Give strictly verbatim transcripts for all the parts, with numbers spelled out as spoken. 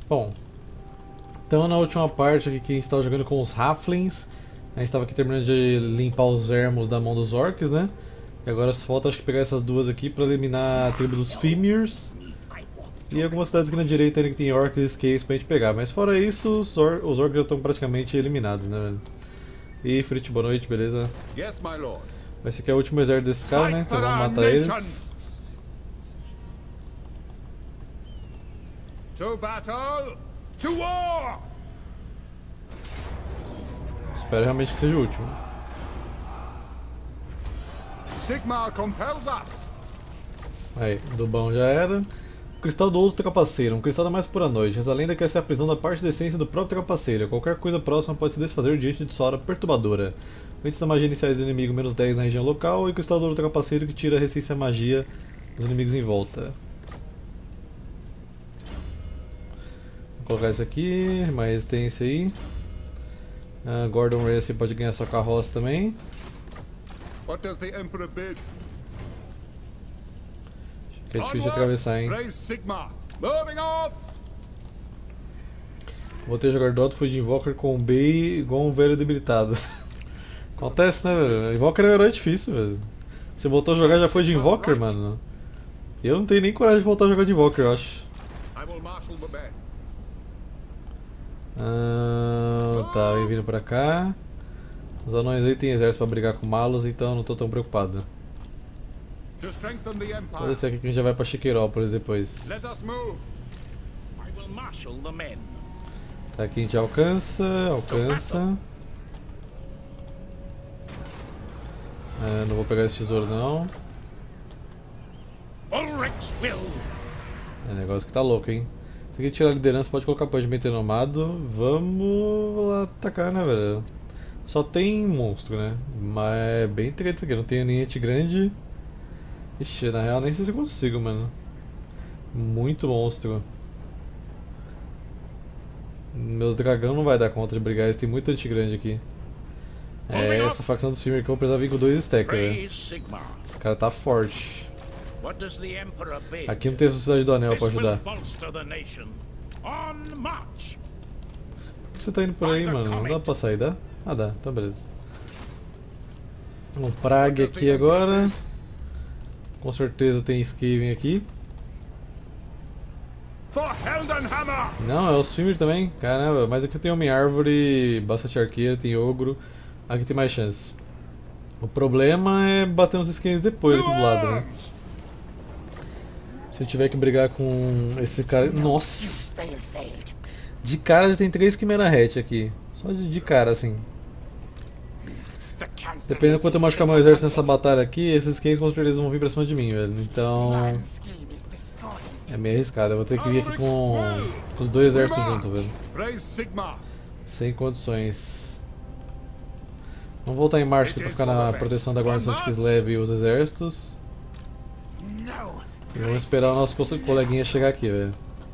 Bom, então na última parte aqui que a gente estava jogando com os Halflings, a gente estava aqui terminando de limpar os ermos da mão dos orcs, né? E agora só falta acho que pegar essas duas aqui para eliminar a tribo dos Fimirs. E algumas cidades aqui na direita ainda que tem orcs e skates pra gente pegar, mas fora isso, os, or os orcs já estão praticamente eliminados, né, velho? E Frit, boa noite, beleza? Yes, my lord. Esse aqui é o último exército desse cara, né? Então vamos matar eles. To battle! To war! Espero realmente que seja o último. Sigmar compels us. Aí, do bom já era. O cristal do outro trapaceiro, um cristal da mais pura noite. Essa lenda que essa é a prisão da parte da essência do próprio trapaceiro. Qualquer coisa próxima pode se desfazer diante de sua aura perturbadora. Antes da magia iniciais do inimigo, menos dez na região local. E o cristal do outro trapaceiro que tira a resistência à magia dos inimigos em volta. Vou colocar isso aqui, mais resistência aí. Uh, Gordon Race pode ganhar sua carroça também. What does the Emperor bid? Que é difícil de atravessar, hein? Sigmar. Moving off. Voltei a jogar Dota, fui de Invoker com o B igual um velho debilitado. Acontece, né, velho? Invoker é um herói difícil, velho. Você voltou a jogar já foi de Invoker, mano? Eu não tenho nem coragem de voltar a jogar de Invoker, eu acho. Ah, tá, vem vindo pra cá. Os anões aí tem exército pra brigar com malos, então não tô tão preocupado. Vou descer aqui que a gente já vai pra Chiqueirópolis depois. Tá, aqui a gente alcança, alcança. Ah, não vou pegar esse tesouro não. É negócio que tá louco, hein? Se aqui tirar a liderança, pode colocar punishment renomado. Vamos lá atacar, né, velho? Só tem monstro, né? Mas é bem treta isso aqui, não tem nem ente grande. Ixi, na real nem sei se eu consigo, mano. Muito monstro. Meus dragão não vai dar conta de brigar, eles tem muito ente grande aqui. É, essa facção do Simmer que eu vou precisar vir com dois stacks, velho. Esse cara tá forte. Aqui não tem a Sociedade do Anel pra ajudar. Por que você tá indo por aí, mano? Não dá pra sair, dá? Ah, dá, então beleza. Um Prague aqui agora. Com certeza tem Skaven aqui. Não, é o Swimmer também. Caramba, mas aqui tem Homem-Árvore, bastante arqueiro, tem Ogro. Aqui tem mais chance. O problema é bater uns skins depois aqui do lado, né? Se eu tiver que brigar com esse cara... Nossa! De cara já tem três Chimera Hat aqui. Só de, de cara, assim. Dependendo de quanto eu machucar meu exército nessa batalha aqui, esses skins com certeza vão vir pra cima de mim, velho. Então... é meio arriscado. Eu vou ter que vir aqui com, com os dois exércitos juntos, velho. Sem condições. Vamos voltar em marcha aqui pra ficar na proteção da guarnição de Kislev e os exércitos. E vamos esperar o nosso coleguinha chegar aqui, velho.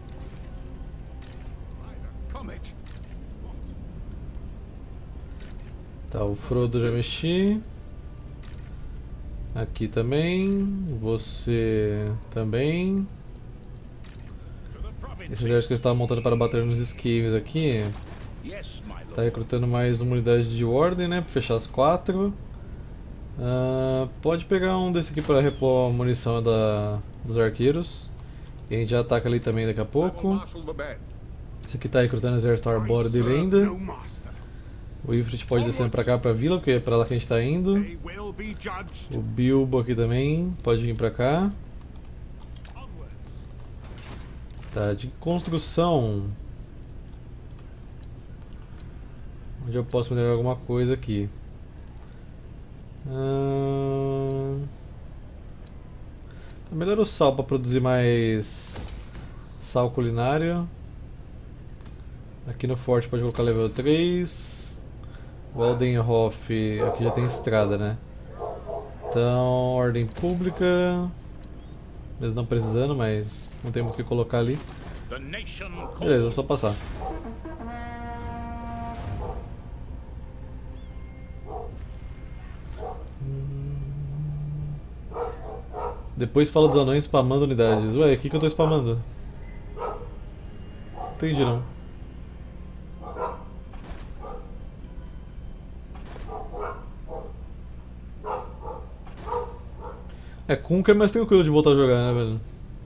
Tá, o Frodo já mexi. Aqui também. Você também. Esse exército que eu estava montando para bater nos esquives aqui. Tá recrutando mais uma unidade de ordem, né? Pra fechar as quatro. Uh, pode pegar um desse aqui para repor a munição da, dos arqueiros. E a gente já ataca ali também daqui a pouco. Esse aqui tá recrutando o exército arbóreo dele ainda. O Ifrit pode descer pra cá, pra vila, porque é pra lá que a gente tá indo. O Bilbo aqui também pode vir pra cá. Tá, de construção. Onde eu posso melhorar alguma coisa aqui? Hum... Melhora o sal para produzir mais sal culinário. Aqui no forte pode colocar level três. Waldenhof, aqui já tem estrada, né? Então, ordem pública. Mesmo não precisando, mas não tem muito o que colocar ali. Beleza, é só passar. Depois fala dos anões spamando unidades. Ué, o que, que eu tô spamando? Entendi não. É, Kunkka é mais tranquilo de voltar a jogar, né, velho?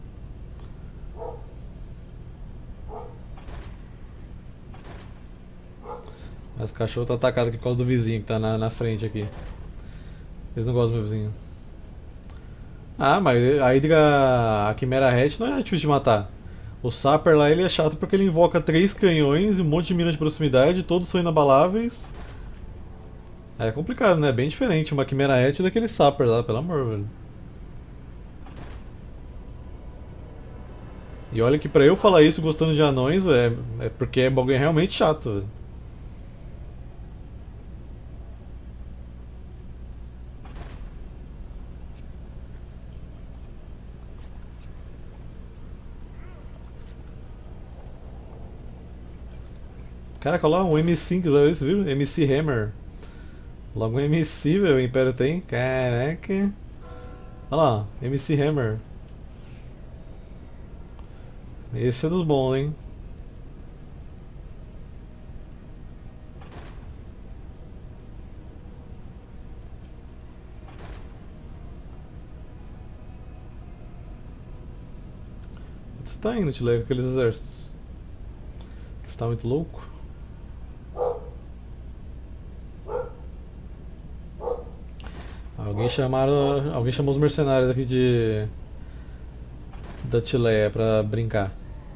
Mas o cachorro tá atacado aqui por causa do vizinho que tá na, na frente aqui. Eles não gostam do meu vizinho. Ah, mas a Hydra, a Chimera Hatch não é difícil de matar. O Sapper lá ele é chato porque ele invoca três canhões e um monte de minas de proximidade, todos são inabaláveis. É complicado, né? Bem diferente uma Chimera Hatch daquele Sapper lá, pelo amor, velho. E olha que pra eu falar isso gostando de anões, é, é porque é bagulho realmente chato, velho. Caraca, olha lá, um M cinco, sabe isso, viu? M C Hammer. Logo um M C, velho, o Império tem. Caraca. Olha lá, M C Hammer. Esse é dos bons, hein? Onde você tá indo, Tilé, com aqueles exércitos? Você tá muito louco? Alguém chamaram. Alguém chamou os mercenários aqui de. Da Tileia pra brincar.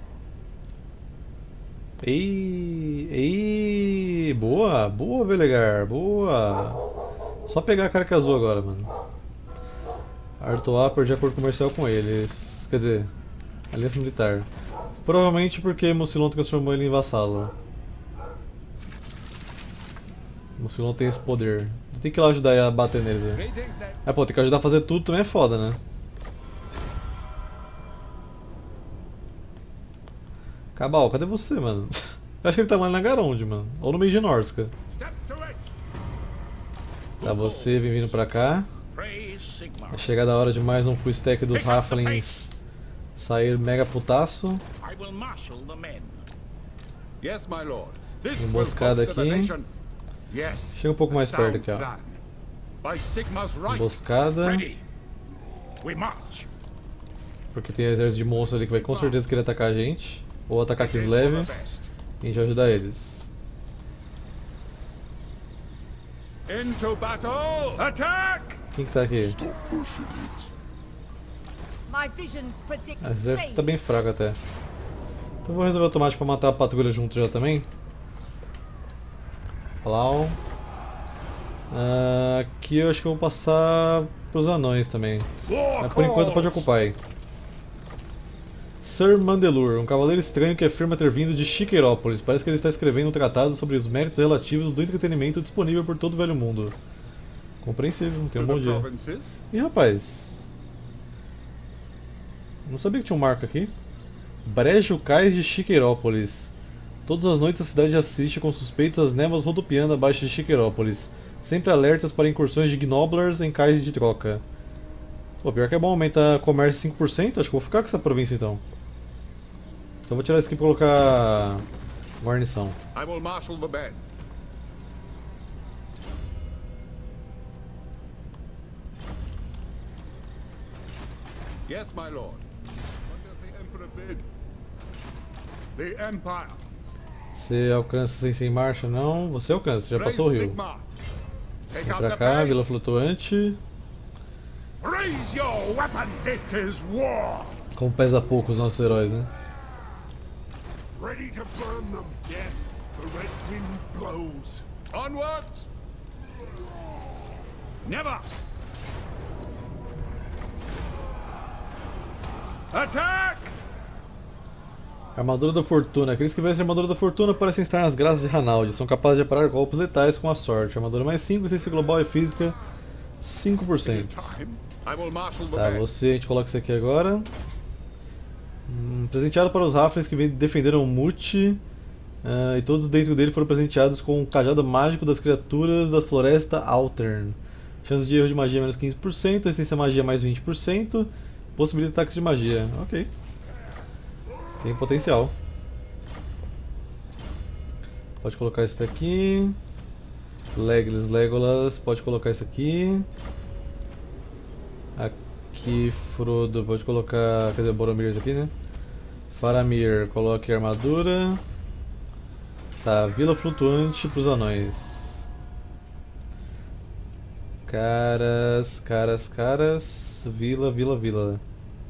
Ei! Ei! Boa! Boa, Velegar! Boa! Só pegar a carca azul agora, mano. Artois perde acordo comercial com eles. Quer dizer, aliança militar. Provavelmente porque Mucilon transformou ele em vassalo. Mucilon tem esse poder. Tem que ir lá ajudar a bater neles aí. É, pô, tem que ajudar a fazer tudo também é foda, né? Cabal, cadê você, mano? Eu acho que ele tá lá na Garonde, mano. Ou no meio de Norska. Tá, você vem vindo pra cá. Vai chegar da hora de mais um full stack dos Halflings sair mega putaço. Emboscada aqui. Chega um pouco mais perto aqui, ó. Emboscada. Porque tem exército de monstros ali que vai com certeza querer atacar a gente. Ou atacar Kislev. E a gente vai ajudar eles. Quem que tá aqui? O exército tá bem fraco até. Então vou resolver automático pra matar a patrulha junto já também. Lá. Uh, aqui eu acho que eu vou passar pros anões também. Mas por enquanto pode ocupar aí. Sir Mandelur, um cavaleiro estranho que afirma ter vindo de Chiqueirópolis. Parece que ele está escrevendo um tratado sobre os méritos relativos do entretenimento disponível por todo o velho mundo. Compreensível, tem um bom dia. Ih, rapaz. Não sabia que tinha um marco aqui. Brejo Cais de Chiqueirópolis. Todas as noites a cidade assiste com suspeitos às névoas rodopiando abaixo de Chiqueirópolis, sempre alertas para incursões de Gnoblers em cais de troca. Pô, pior que é bom, aumenta comércio cinco por cento, acho que vou ficar com essa província então. Então vou tirar isso aqui e colocar guarnição. I will marshal the band. Yes, my lord. What does the Emperor bid? The Empire. Você alcança sem ser em marcha? Não, você alcança, já passou o rio. Vem pra cá, Vila Flutuante. Como pesa pouco os nossos heróis, né? Ready to burn them. Yes, the red wind blows. Onwards. Never. Attack! Armadura da Fortuna. Aqueles que vencem a Armadura da Fortuna parecem estar nas graças de Ranaldi. São capazes de parar golpes letais com a sorte. Armadura mais cinco, resistência global e física cinco por cento. Tá, você, a gente coloca isso aqui agora. Hum, presenteado para os Halflings que defenderam o Mute. Uh, e todos dentro dele foram presenteados com o cajado mágico das criaturas da floresta Altern. Chance de erro de magia menos quinze por cento, resistência à magia mais vinte por cento. Possibilidade de ataques de magia. Ok. Tem potencial. pode colocar esse daqui. Legolas, Legolas, pode colocar esse aqui. Aqui, Frodo, pode colocar. Quer dizer, Boromir, esse aqui, né? Faramir, coloque armadura. Tá, Vila Flutuante pros anões. Caras, caras, caras. Vila, vila, vila.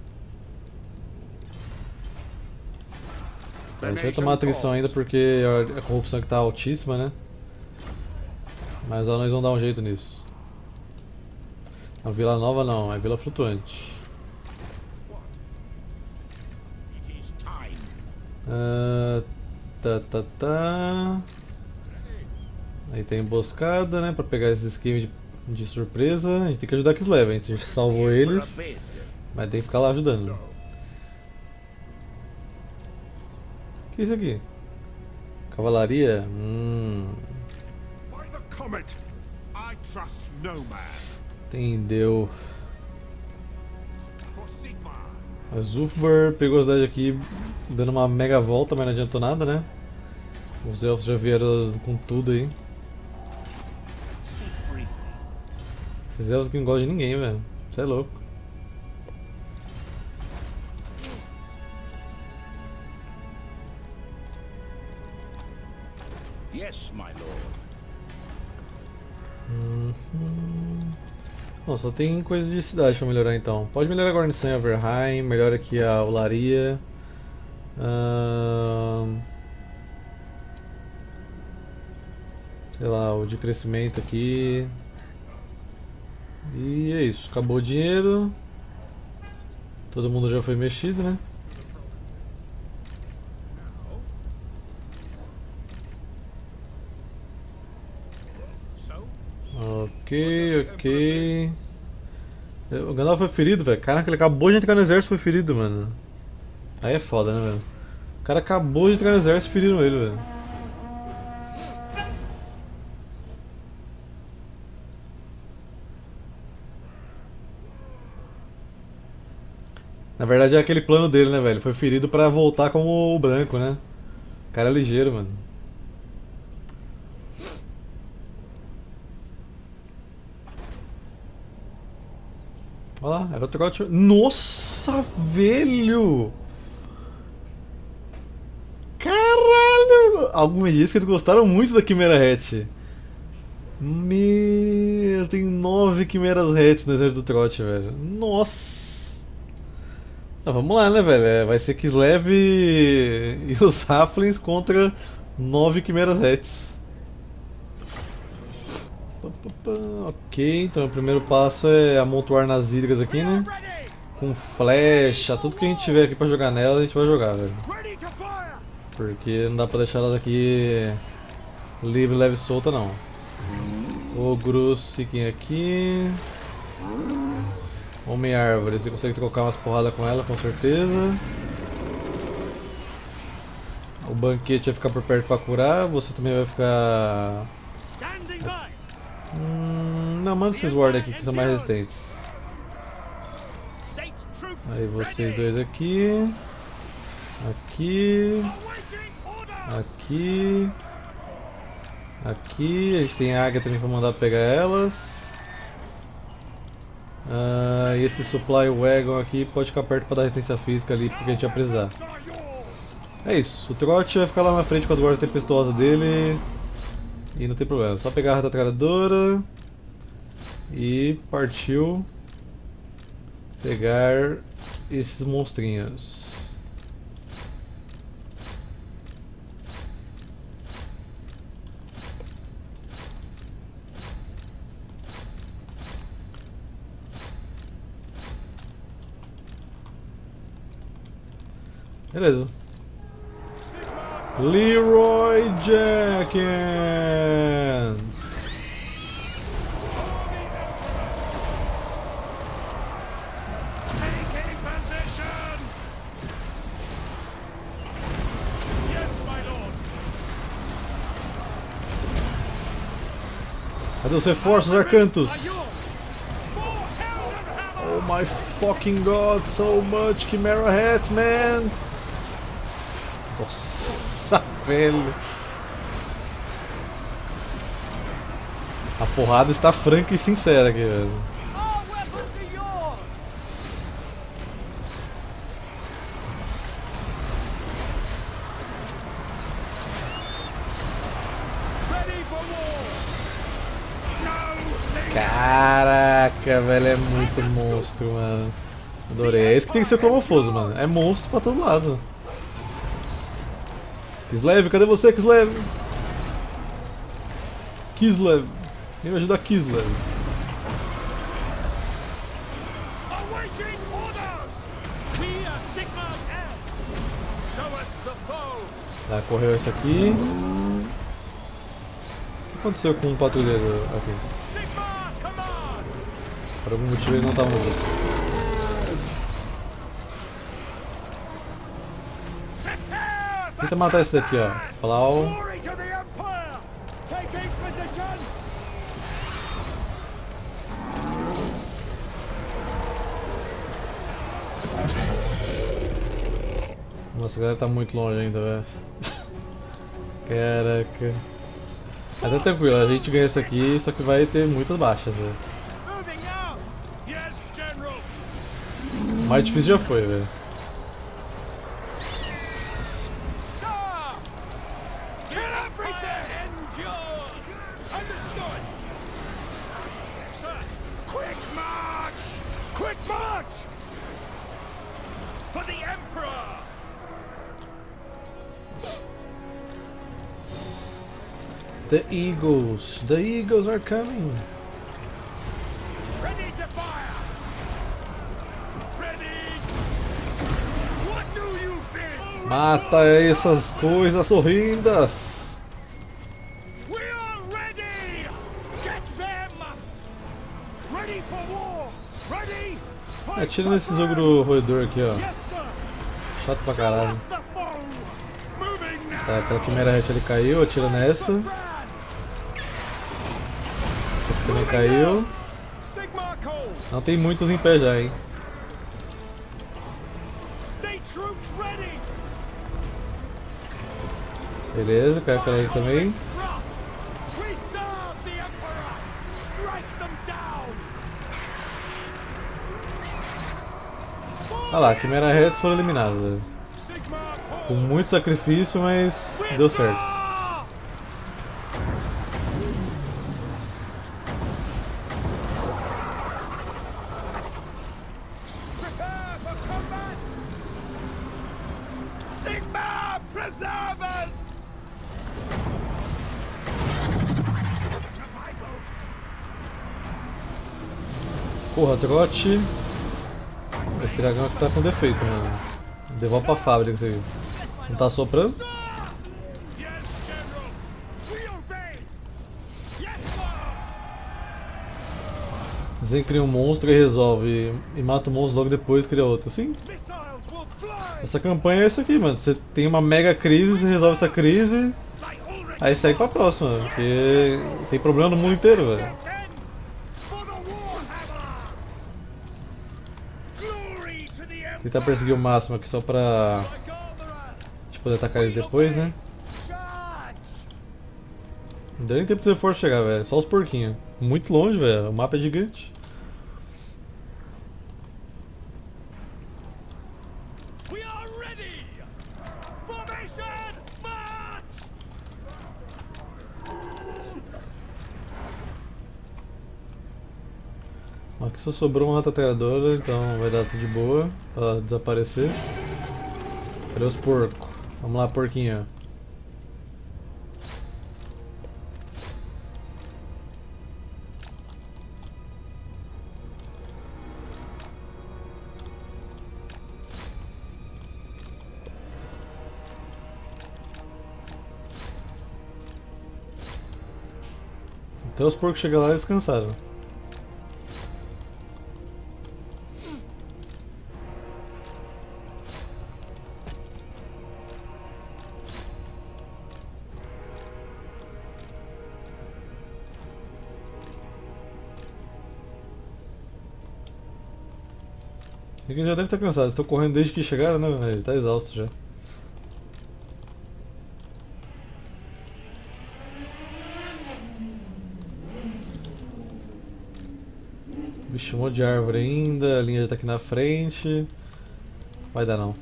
A gente vai tomar atenção ainda porque a corrupção que tá altíssima, né? Mas os anões vão dar um jeito nisso. A Vila Nova não, é Vila Flutuante. Uh, tá, tá, tá. Aí tem emboscada, né? Pra pegar esses esquemas de, de surpresa. A gente tem que ajudar Kislev, a gente salvou eles. Mas tem que ficar lá ajudando. O que é isso aqui? Cavalaria? Hum. Entendeu. A Zulfbar pegou a cidade aqui dando uma mega volta, mas não adiantou nada, né? Os elfos já vieram com tudo aí. Esses elfos que não gostam de ninguém, velho. Você é louco. Yes, my lord. Uhum. Bom, só tem coisa de cidade pra melhorar então. Pode melhorar a guarnição em Averheim, melhora aqui a olaria. Ahn... Sei lá, o de crescimento aqui. E é isso, acabou o dinheiro. Todo mundo já foi mexido, né? Ok, ok. O Gandalf foi ferido, velho. Caraca, ele acabou de entrar no exército e foi ferido, mano. Aí é foda, né, velho? O cara acabou de entrar no exército e feriram ele, velho. Na verdade é aquele plano dele, né, velho? Foi ferido pra voltar como o branco, né? O cara é ligeiro, mano. Olha lá, era o trote. Nossa, velho! Caralho! Alguns me disse que eles gostaram muito da Quimera Hat. Meu, tem nove Quimeras Hats no exército do trote, velho. Nossa! Ah, vamos lá, né, velho? É, vai ser Kislev e, e os Halflings contra nove Quimeras Hats. Ok, então o primeiro passo é amontoar nas ilhas aqui, né? Com flecha, tudo que a gente tiver aqui pra jogar nelas a gente vai jogar, velho. Porque não dá pra deixar elas aqui livre, leve e solta, não. Ogros fiquem aqui. Homem-árvore, você consegue trocar umas porradas com ela, com certeza. O banquete vai ficar por perto pra curar, você também vai ficar... Hum, não, manda esses wards aqui que são mais resistentes. Aí vocês dois aqui. Aqui. Aqui. Aqui. A gente tem a águia também pra mandar pegar elas. Ah, e esse supply wagon aqui pode ficar perto pra dar resistência física ali, porque a gente vai precisar. É isso, o trote vai ficar lá na frente com as guardas tempestuosas dele. E não tem problema, só pegar a retrataradora e partiu pegar esses monstrinhos. Beleza. Leroy Jenkins. Taking position. Yes, my lord. Cadê os reforços, Arcantus? Oh my fucking god, so much Chimera Hat, man! Nossa, velho! A porrada está franca e sincera aqui, velho. Caraca, velho, é muito monstro, mano. Adorei. É isso que tem que ser Chromofoso, mano. É monstro pra todo lado. Kislev, cadê você, Kislev? Kislev. Vem me ajudar, Kislev. Tá, correu esse aqui. O que aconteceu com o patrulheiro aqui? Por algum motivo ele não estava no grupo. Tenta matar esse daqui, ó. Plau. Nossa, a galera tá muito longe ainda, velho. Caraca. Mas é tranquilo, a gente ganha isso aqui, só que vai ter muitas baixas, velho. O mais difícil já foi, velho. The Eagles, the Eagles are coming. Ready to fire. Ready. What do you think? Mata essas coisas horrendas. We are ready. Get them. Ready for war. Ready. Atira nesse ogro roedor aqui, ó. Chato pra caralho. Tá, aquela Quimera Hatch ali caiu, atira nessa. Essa aqui também caiu. Não tem muitos em pé já, hein. Beleza, caiu aquela ali também. Olha lá, Quimera Hatch foram eliminadas. Com muito sacrifício, mas deu certo. Porra, trote. Esse dragão aqui tá com defeito, mano. Devolve pra fábrica isso aí. Não tá soprando? Zen cria um monstro e resolve. E mata o monstro logo depois cria outro. Sim. Essa campanha é isso aqui, mano. Você tem uma mega crise, você resolve essa crise. Aí segue pra próxima, porque tem problema no mundo inteiro, velho. Tentar perseguir o máximo aqui só pra a gente poder atacar eles depois, né? Não deu nem tempo de reforço chegar, velho. Só os porquinhos. Muito longe, velho. O mapa é gigante. Aqui só sobrou uma ratateadora, então vai dar tudo de boa pra desaparecer. Cadê os porcos? Vamos lá, porquinho. Até os porcos chegaram lá e descansaram. Ele já deve estar cansado, estão correndo desde que chegaram, né? Ele está exausto já. Vixe, um monte de árvore ainda, a linha já tá aqui na frente. Vai dar não.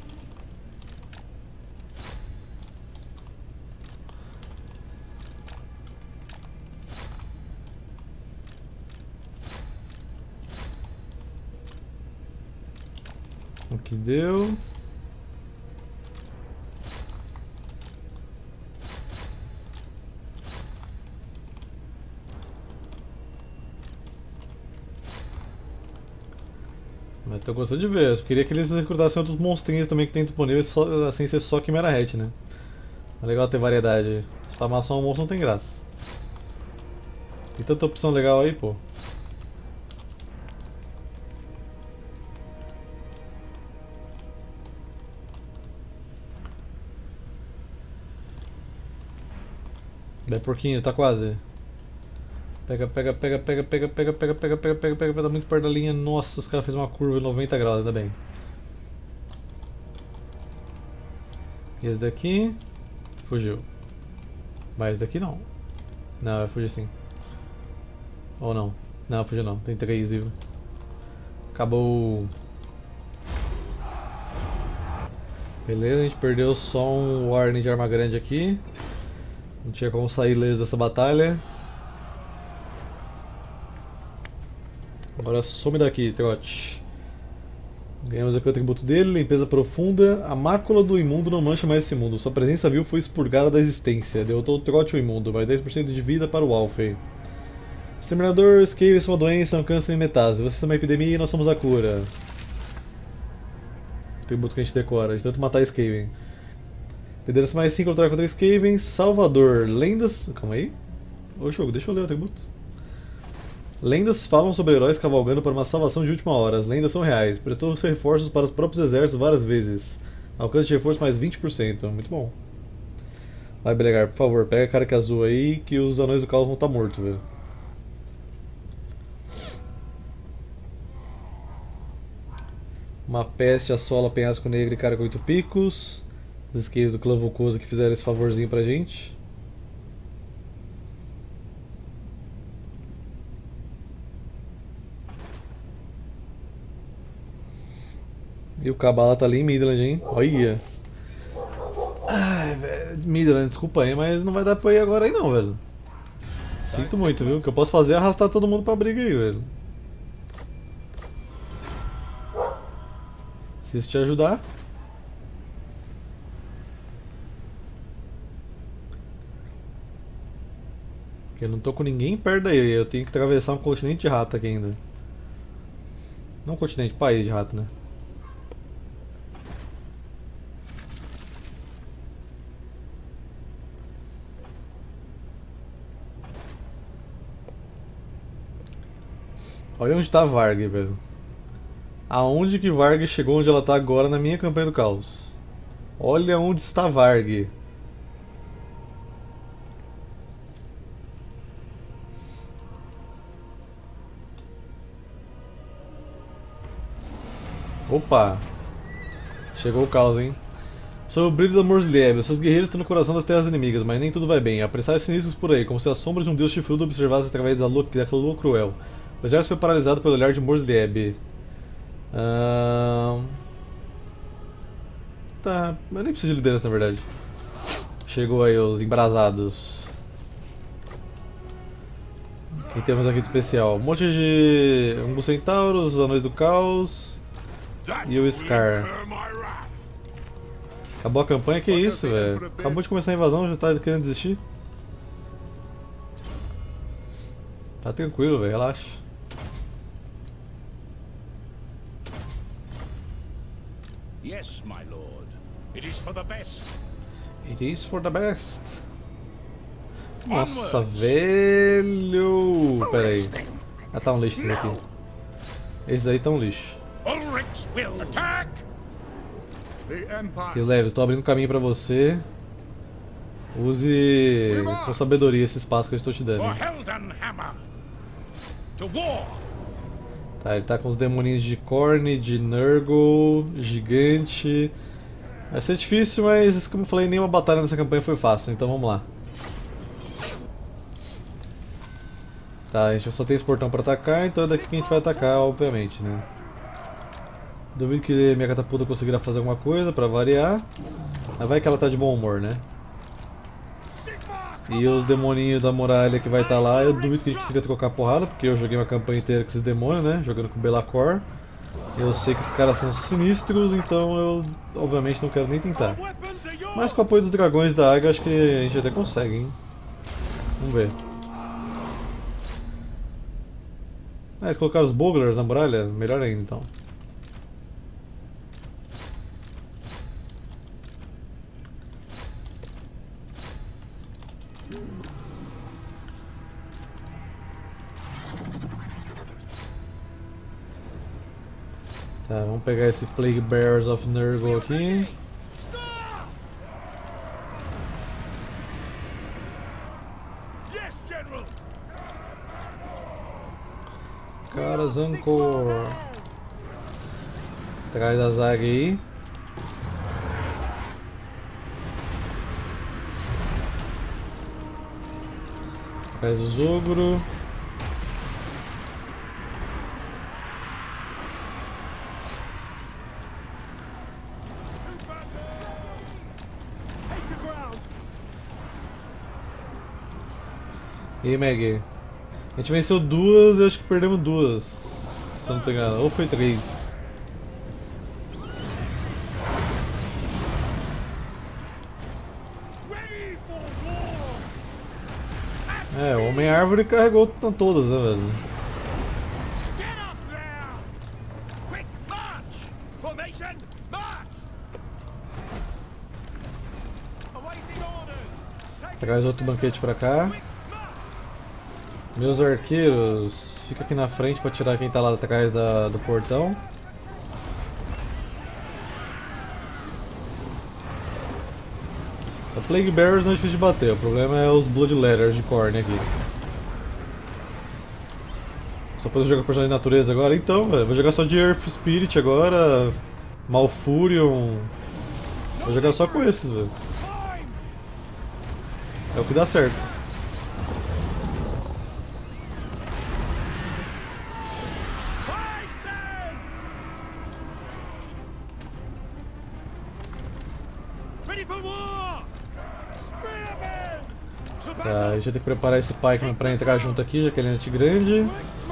O que deu? Mas tô gostando de ver, eu só queria que eles recrutassem outros monstrinhos também que tem disponíveis, só, assim ser só Chimera Hat, né? É legal ter variedade. Spamar só um monstro não tem graça. Tem tanta opção legal aí, pô. Vai porquinho, tá quase. Pega, pega, pega, pega, pega, pega, pega, pega, pega, pega, pega, tá muito perto da linha. Nossa, os caras fez uma curva de noventa graus, ainda bem. E esse daqui fugiu. Mas esse daqui não. Não, vai fugir sim. Ou não. Não, fugiu não. Tem três vivos. Acabou. Beleza, a gente perdeu só um Warning de arma grande aqui. Não tinha como sair ileso dessa batalha. Agora some daqui, trote. Ganhamos aqui o atributo dele, limpeza profunda. A mácula do imundo não mancha mais esse mundo. Sua presença vil foi expurgada da existência. Derrotou o trote o imundo, mais dez por cento de vida para o Alfei. Exterminador, Skaven é uma doença, um câncer em metástase. Vocês são uma epidemia e nós somos a cura. Atributo que a gente decora, de tanto matar Skaven. Liderança mais cinco, lutar contra Skaven. Salvador, lendas... Calma aí. Ô jogo, deixa eu ler o atributo. Lendas falam sobre heróis cavalgando para uma salvação de última hora. As lendas são reais. Prestou reforços para os próprios exércitos várias vezes. Alcance de reforço mais vinte por cento. Muito bom. Vai, Belegar, por favor, pega a cara que é azul aí que os anões do caos vão estar mortos, velho. Uma peste assola penhasco negro e cara com oito picos. Os esqueiros do clã Vucosa que fizeram esse favorzinho pra gente. E o Cabala tá ali em Midland, hein? Olha! Ai, velho. Midland, desculpa aí, mas não vai dar pra ir agora aí não, velho. Sinto muito, viu? O que eu posso fazer é arrastar todo mundo pra briga aí, velho. Se isso te ajudar. Porque eu não tô com ninguém perto daí, eu tenho que atravessar um continente de rato aqui ainda. Não um continente, país de rato, né? Olha onde tá a Varg, velho. Aonde que Varg chegou onde ela tá agora na minha campanha do caos? Olha onde está Varg. Opa! Chegou o caos, hein? Sob o brilho do Morzlieb, seus guerreiros estão no coração das terras inimigas, mas nem tudo vai bem. Há presságios sinistros por aí, como se as sombras de um deus chifrudo observassem através da lua, daquela lua cruel. O exército foi paralisado pelo olhar de Morzlieb. Ah... Tá, eu nem preciso de liderança na verdade. Chegou aí os embrasados. O que temos aqui de especial? Um monte de Umbo Centauros, os Anões do Caos e o Scar. Acabou a campanha? Que isso, velho? Acabou de começar a invasão, já tá querendo desistir? Tá tranquilo, velho, relaxa. Yes, my lord. It is for the best. It is for the best. Nossa, velho! Pera aí. Ah, tá um lixo esse aqui. Esses aí tão lixo. Ulrich will attack. E Leves, estou abrindo caminho pra você. Use com sabedoria esse espaço que eu estou te dando. Tá, ele tá com os demoninhos de Korn, de Nurgle, gigante. Vai ser difícil, mas como eu falei, nenhuma batalha nessa campanha foi fácil, então vamos lá. Tá, a gente só tem esse portão pra atacar, então é daqui que a gente vai atacar, obviamente, né? Duvido que minha catapulta conseguirá fazer alguma coisa pra variar. Mas vai que ela tá de bom humor, né? E os demoninhos da muralha que vai estar tá lá, eu duvido que a gente consiga trocar porrada, porque eu joguei uma campanha inteira com esses demônios, né? Jogando com o Belacor. Eu sei que os caras são sinistros, então eu obviamente não quero nem tentar. Mas com o apoio dos dragões da águia, acho que a gente até consegue, hein? Vamos ver. Ah, eles colocaram os Bogglers na muralha? Melhor ainda, então. Tá, vamos pegar esse Plague Bears of Nurgle aqui. Cara, Zancor. Atrás da zaga aí. Atrás do Zogro. E aí, Meg? A gente venceu duas e acho que perdemos duas. Se eu não tô enganado. Ou foi três. É, o Homem-Árvore carregou todas, né, velho? Traz outro banquete pra cá. Meus arqueiros, fica aqui na frente pra tirar quem tá lá atrás da, do portão. A Plague Bearers não é difícil de bater, o problema é os Bloodletters de Khorne aqui. Só posso jogar personagem de natureza agora? Então, velho, vou jogar só de Earth Spirit agora, Malfurion. Vou jogar só com esses, velho. É o que dá certo. Tá, a gente vai ter que preparar esse Pikeman pra entrar junto aqui, já que ele é anti-grande.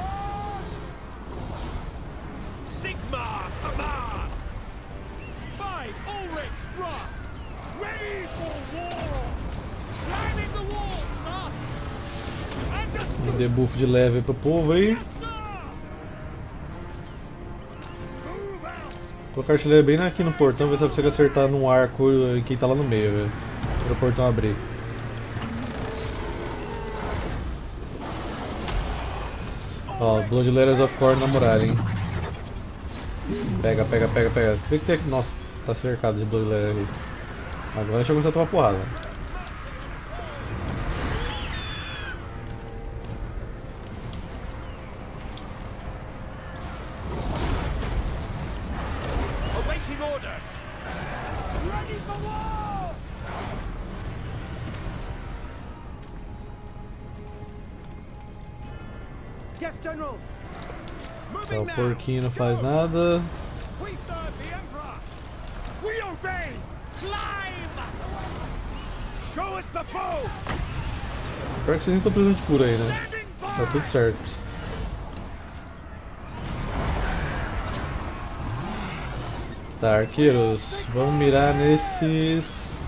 Um debuff de level pro povo aí. Colocar a artilharia bem aqui no portão, ver se eu consigo acertar num arco em quem tá lá no meio, velho. Para o portão abrir. Ó, Bloodletters of Khorne na muralha, hein. Pega, pega, pega, pega. Vê que tem aqui. Nossa, tá cercado de Bloodletters aqui. Agora deixa eu começar a tomar porrada. Tá, o porquinho não faz nada. Pior que vocês nem estão precisando de cura aí, né? Tá tudo certo. Tá, arqueiros, vamos mirar nesses...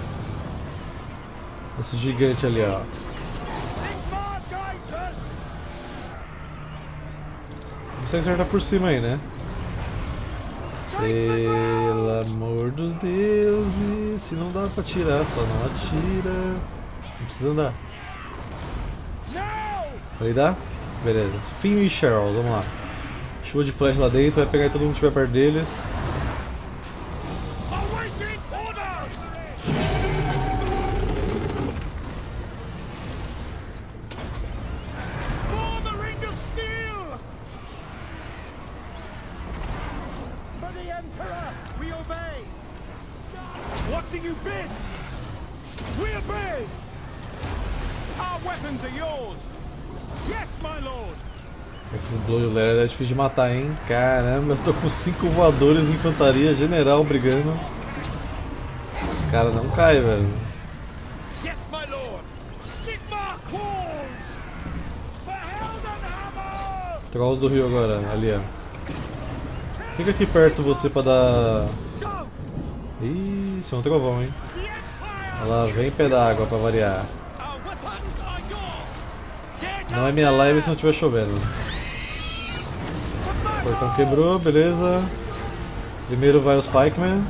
Esse gigante ali, ó. Consegue acertar por cima aí, né? Pelo amor dos deuses, se não dá pra atirar, só não atira. Não precisa andar. Vai dar? Beleza. Finn e Cheryl, vamos lá. Chuva de flash lá dentro, vai pegar todo mundo que estiver perto deles. Esses Bloodletter é difícil de matar, hein? Caramba, eu tô com cinco voadores de infantaria general brigando. Esse cara não cai, velho. Trolls do rio agora, ali ó. Fica aqui perto você pra dar... Ih, isso é um trovão, hein? Olha lá, vem pé d'água pra variar. Não é minha live se não estiver chovendo. O portão quebrou, beleza. Primeiro vai os Pikemen.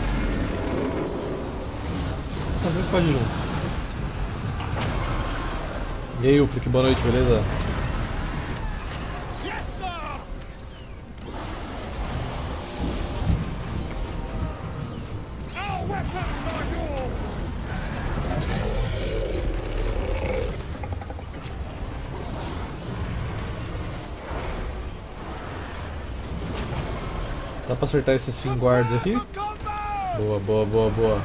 A gente pode ir junto. E aí, Ulfric, boa noite, beleza? Dá pra acertar esses Fin Guards aqui? Boa, boa, boa, boa.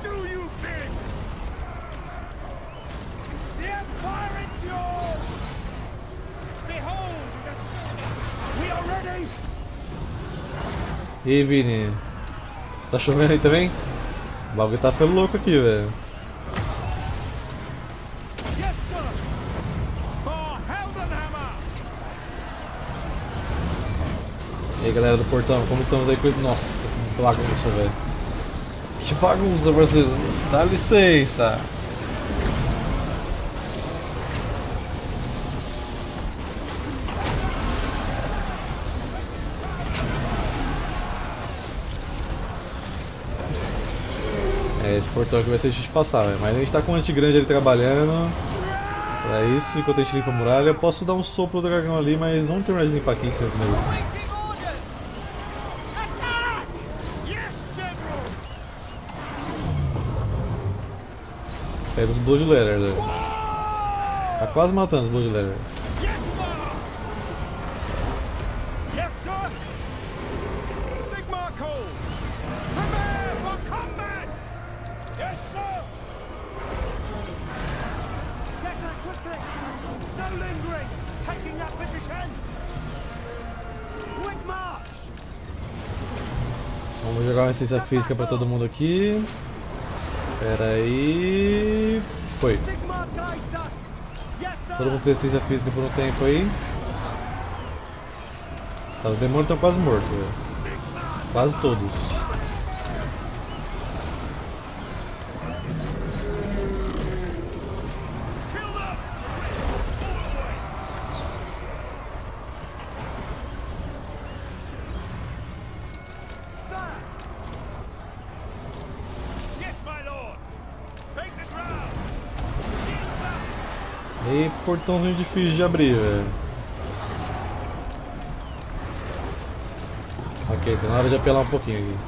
E aí, Vini? Tá chovendo aí também? O bagulho tá ficando louco aqui, velho. E aí, galera do portão, como estamos aí com... Nossa, que bagunça, velho. Que bagunça, parceiro. Dá licença. É, esse portão aqui vai ser difícil de passar, véio. Mas a gente tá com um antigrande ali trabalhando. Pra isso, enquanto a gente limpa a muralha. Eu posso dar um sopro do dragão ali, mas vamos terminar de limpar aqui em cima primeiro. Pega os Bloodletter, né? Tá quase matando os Bloodletter. Vamos jogar uma essência física pra todo mundo aqui. Pera aí. Foi. Todo mundo tem assistência física por um tempo aí. Tá, os demônios estão quase mortos, velho. Quase todos. E portãozinho difícil de abrir, velho. Ok, tá na hora de apelar um pouquinho aqui.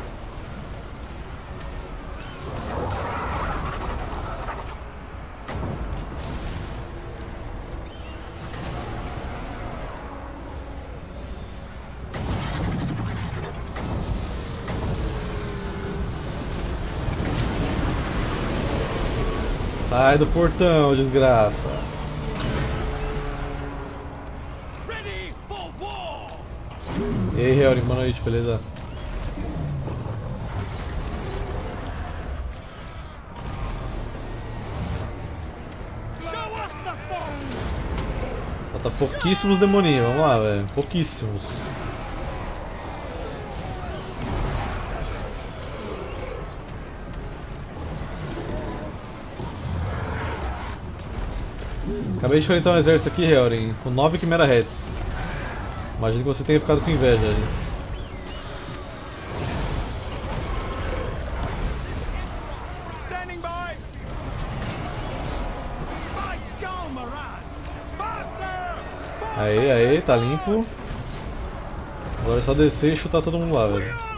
Sai do portão, desgraça. E aí, Helrin, boa noite, beleza? Falta pouquíssimos demoninhos, vamos lá, velho. Pouquíssimos. Acabei de enfrentar um exército aqui, Helrin, com nove Chimera Heads. Imagino que você tenha ficado com inveja ali. Aí, aí, tá limpo. Agora é só descer e chutar todo mundo lá, velho.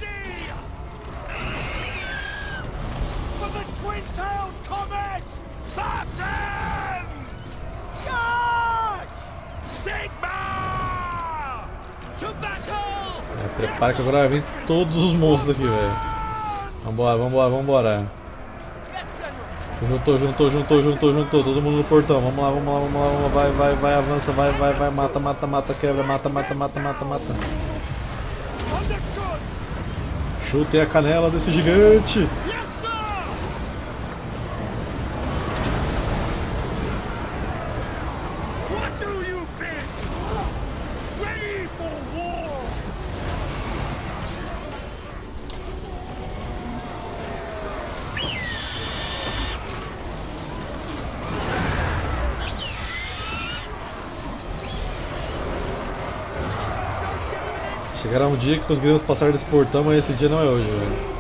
Prepara que agora vai vir todos os monstros aqui, velho. Vambora, vambora, vambora. Juntou, juntou, juntou, juntou, juntou. Todo mundo no portão. Vamos lá, vamos lá, vamos lá, vamos lá. Vai, vai, vai, avança, vai, vai, vai. Mata, mata, mata, quebra, mata, mata, mata, mata, mata. Chutem a canela desse gigante. Chegará um dia que conseguiremos passar desse portão, mas esse dia não é hoje, velho.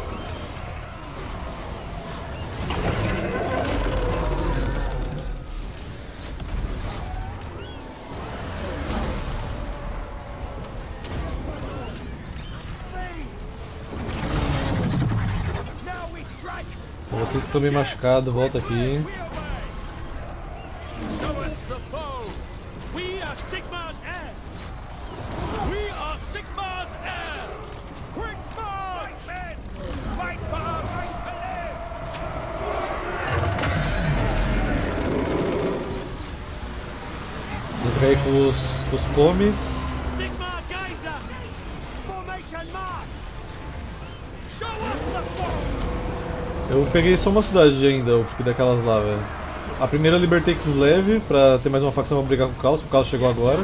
Então vocês que estão bem machucados, volta aqui. Entra aí com os, com os comes. Eu peguei só uma cidade ainda, eu fiquei daquelas lá, velho. A primeira eu libertei Kislev pra ter mais uma facção pra brigar com o Caos, porque o Caos chegou agora.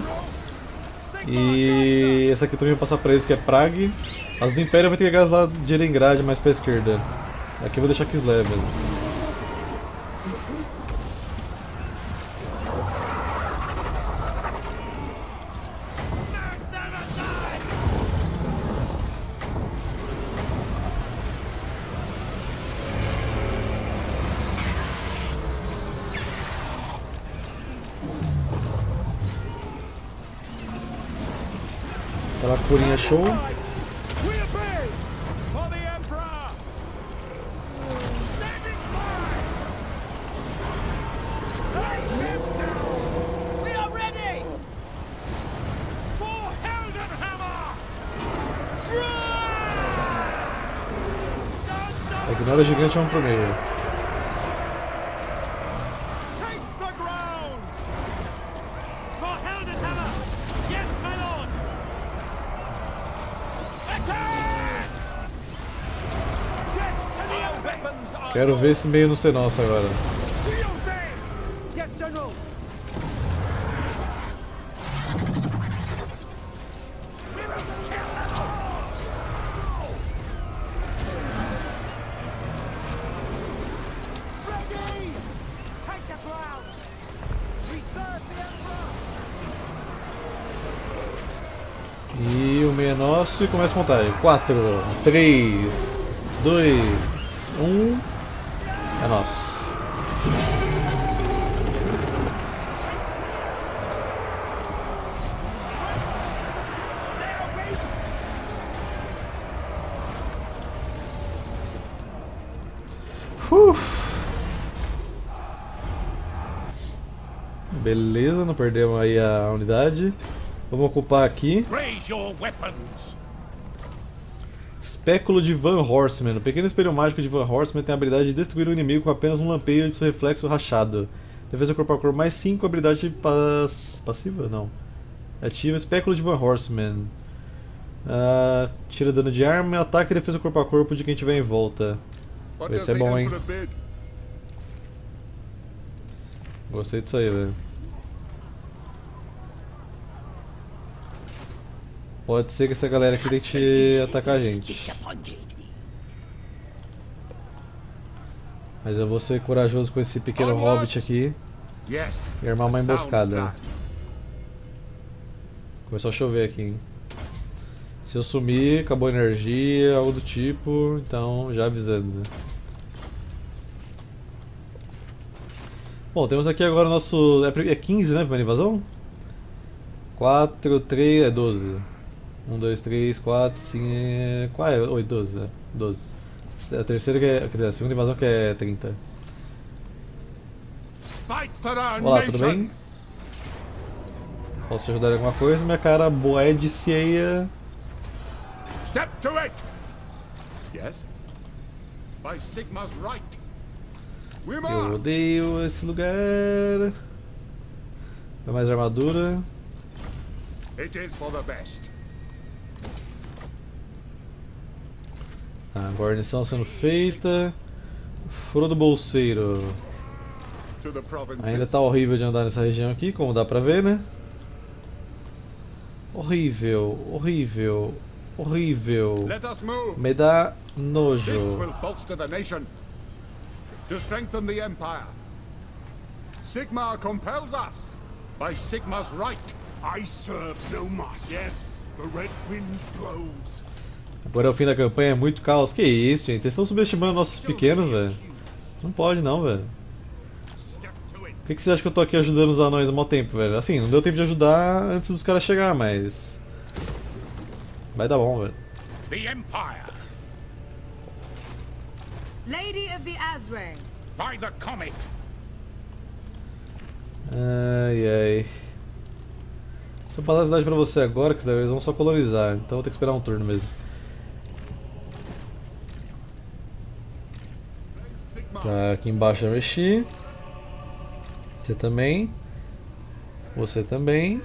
E essa aqui eu também vou passar pra eles, que é Prague. As do Império vai ter que pegar as lá de Erengrad, mais pra esquerda. Aqui eu vou deixar Kislev mesmo. Aquela curinha show. Ignora gigante, vamos pro meio. Quero ver esse meio não ser nosso agora. E o meio é nosso e começa a contagem. quatro, três, dois, um. É nosso. Uf. Beleza, não perdemos aí a unidade. Vamos ocupar aqui. Espéculo de Van Horseman. O pequeno espelho mágico de Van Horseman tem a habilidade de destruir o inimigo com apenas um lampeio de seu reflexo rachado. Defesa corpo a corpo mais cinco, habilidade pass... passiva? Não. Ativa Espéculo de Van Horseman. Uh, tira dano de arma, ataque e defesa corpo a corpo de quem estiver em volta. Vai ser bom, hein? Gostei disso aí, velho. Pode ser que essa galera aqui tente atacar a gente. Mas eu vou ser corajoso com esse pequeno hobbit aqui e armar uma emboscada. Começou a chover aqui, hein? Se eu sumir, acabou a energia, algo do tipo, então já avisando. Bom, temos aqui agora o nosso... é quinze, né, pra invasão? quatro, três, é doze. um, dois, três, quatro, cinco... Qual é? oito, doze, é. doze. A terceira que é... quer dizer, a segunda invasão que é trinta. Olá, tudo bem? Posso te ajudar em alguma coisa? Minha cara Boedicea. Step to it! Yes? By Sigma's right. We Eu march. odeio esse lugar. Vai mais armadura. It is for the best. A guarnição sendo feita. Frodo Bolseiro. To the provinces. Ainda tá horrível de andar nessa região aqui, como dá pra ver, né? Horrível, horrível, horrível. Let us move. Me dá This nojo. will bolster the nation. To strengthen the empire. Sigmar compels us. By Sigmar's right. I serve no master. Yes, the red wind blows. Agora é o fim da campanha, é muito caos. Que isso, gente? Vocês estão subestimando nossos pequenos, velho. Não pode não, velho. Step to it. Por que, que você acha que eu tô aqui ajudando os anões há mó tempo, velho? Assim, não deu tempo de ajudar antes dos caras chegar, mas... vai dar bom, velho. The empire. Lady of the Azray. By the comet. Ai, ai. Se eu passar a cidade pra você agora, que eles vão só colonizar, então vou ter que esperar um turno mesmo. Sigmar. Tá, aqui embaixo eu mexi. Você também. Você também.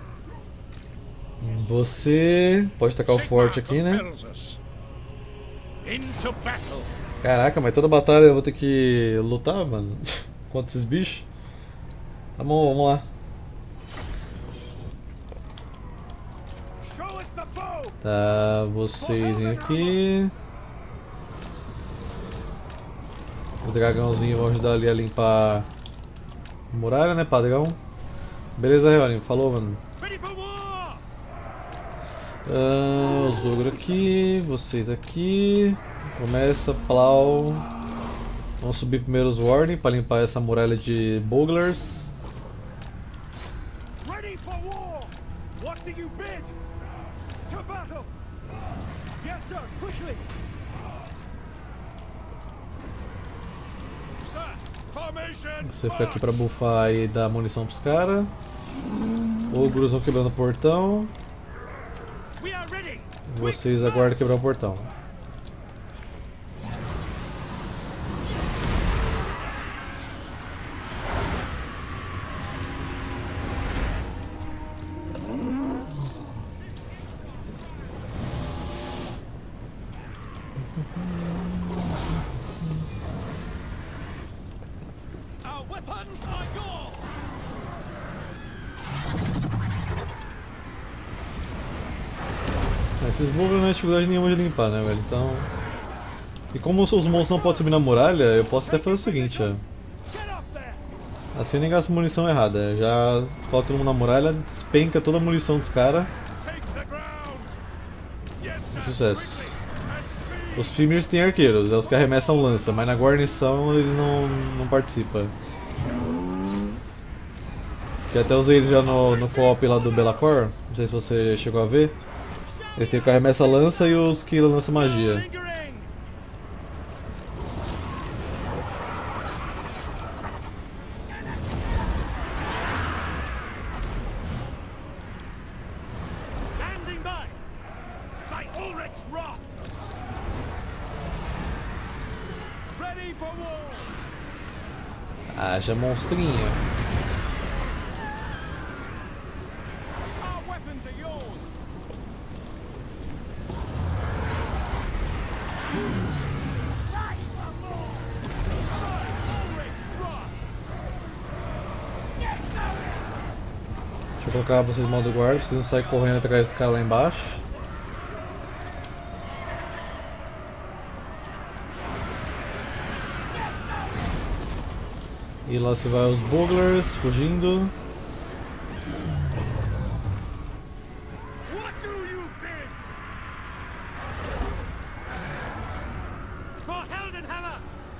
Você... pode tacar o forte aqui, né? compels us. Into battle. Caraca, mas toda batalha eu vou ter que lutar, mano, contra esses bichos. Tá bom, vamos lá. Show us the foe. Tá, vocês vêm aqui. O dragãozinho vai ajudar ali a limpar a muralha, né, padrão? Beleza, Reolin, falou, mano. Ready for war. Ah, os ogros aqui, vocês aqui. Começa, plau. Vamos subir primeiro os Warning para limpar essa muralha de Bogglers. Ready for war. What do you bid? To battle. Yes, sir. Quickly. Sir, formation. Você fica aqui para buffar e dar munição pros caras. Ogros vão quebrando o portão. We are ready. Vocês aguardam quebrar o portão. Our weapons are yours. Esses Bogglers não é dificuldade nenhuma de limpar, né, velho? Então... e como os monstros não podem subir na muralha, eu posso até fazer o seguinte, ó. Get up there. Assim nem gasta munição errada. Já coloca todo mundo na muralha, despenca toda a munição dos caras. Take the ground. Yes, sir. Sucesso. And speed. Os Fimers têm arqueiros, é os que arremessam lança, mas na guarnição eles não, não participam. Que até usei eles já no, no co-op lá do Belacor, não sei se você chegou a ver. Eles têm o que arremessa lança e os que lançam magia. Lingering. Standing by. By Ulrich's wrath. Ready for war. Haja monstrinho. Our weapons are yours. Ulrich's wrath. Deixa eu colocar vocês no modo guarda, vocês não saem correndo atrás dos caras lá embaixo. E lá se vai os Bogglers fugindo. What do you bid? For Heldenhammer!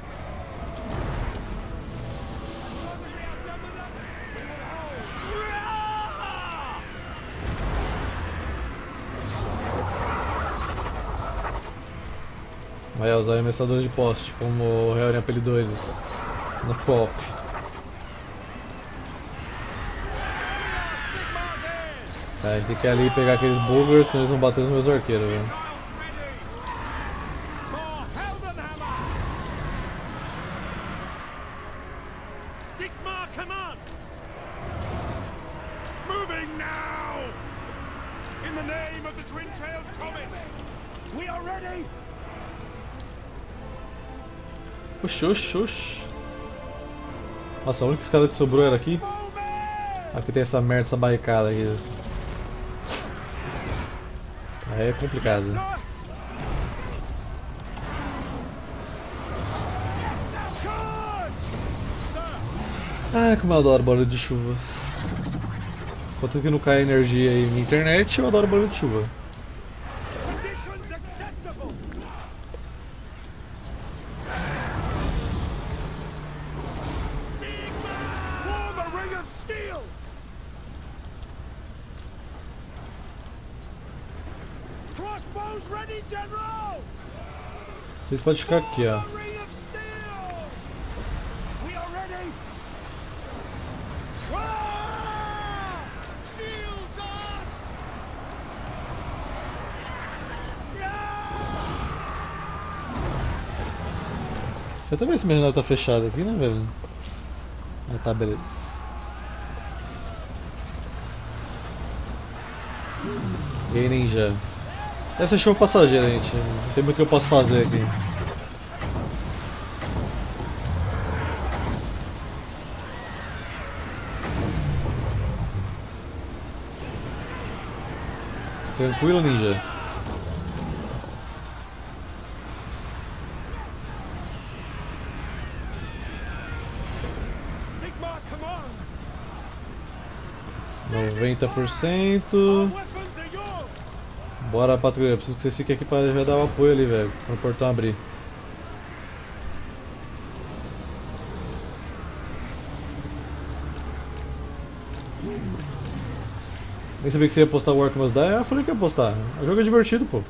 Vai usar arremessadores de poste, como o Reolin apelidou eles no co-op. Sigmar's heirs! Tá, a gente tem que ir ali pegar aqueles Bogglers, senão eles vão bater nos meus arqueiros, velho. For Heldenhammer! Sigmar commands. Moving now. In the name of the twin-tailed comet. We are ready. Oxi, oxi, oxi. Nossa, a única escada que sobrou era aqui. Aqui tem essa merda, essa barricada aqui. Aí é complicado. Ah, como eu adoro barulho de chuva. Enquanto que não cai energia e minha internet, eu adoro barulho de chuva. Vocês podem ficar aqui, ó. Eu também se minha janela tá fechada aqui, né, velho? Ah, tá, beleza. E aí, ninja? Essa é show passageiro, gente. Não tem muito que eu posso fazer aqui. Tranquilo, ninja? noventa por cento. Bora, patrulha. Preciso que vocês fiquem aqui para já dar o apoio ali, velho. Quando o portão abrir. Nem sabia que você ia postar o War Must Die. Ah, eu falei que ia postar. O jogo é divertido, pô.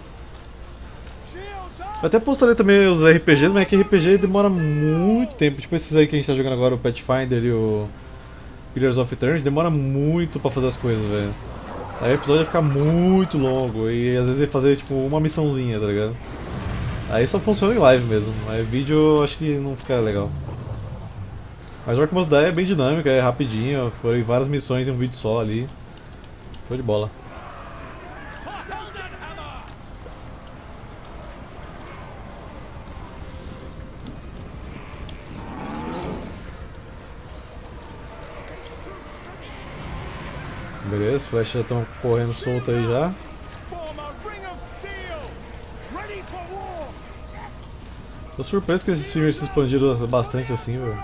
Eu até postaria também os R P Gs, mas é que R P G demora muito tempo. Tipo esses aí que a gente tá jogando agora, o Pathfinder e o Pillars of Eternity, demora muito pra fazer as coisas, velho. Aí o episódio ia ficar muito longo e às vezes ia fazer tipo uma missãozinha, tá ligado? Aí só funciona em live mesmo, aí vídeo eu acho que não fica legal. Mas o War Must Die é bem dinâmico, é rapidinho, foi várias missões em um vídeo só ali. Foi de bola. Beleza, os flashes já estão correndo solto aí já. Tô surpreso que esses filmes se expandiram bastante assim, velho.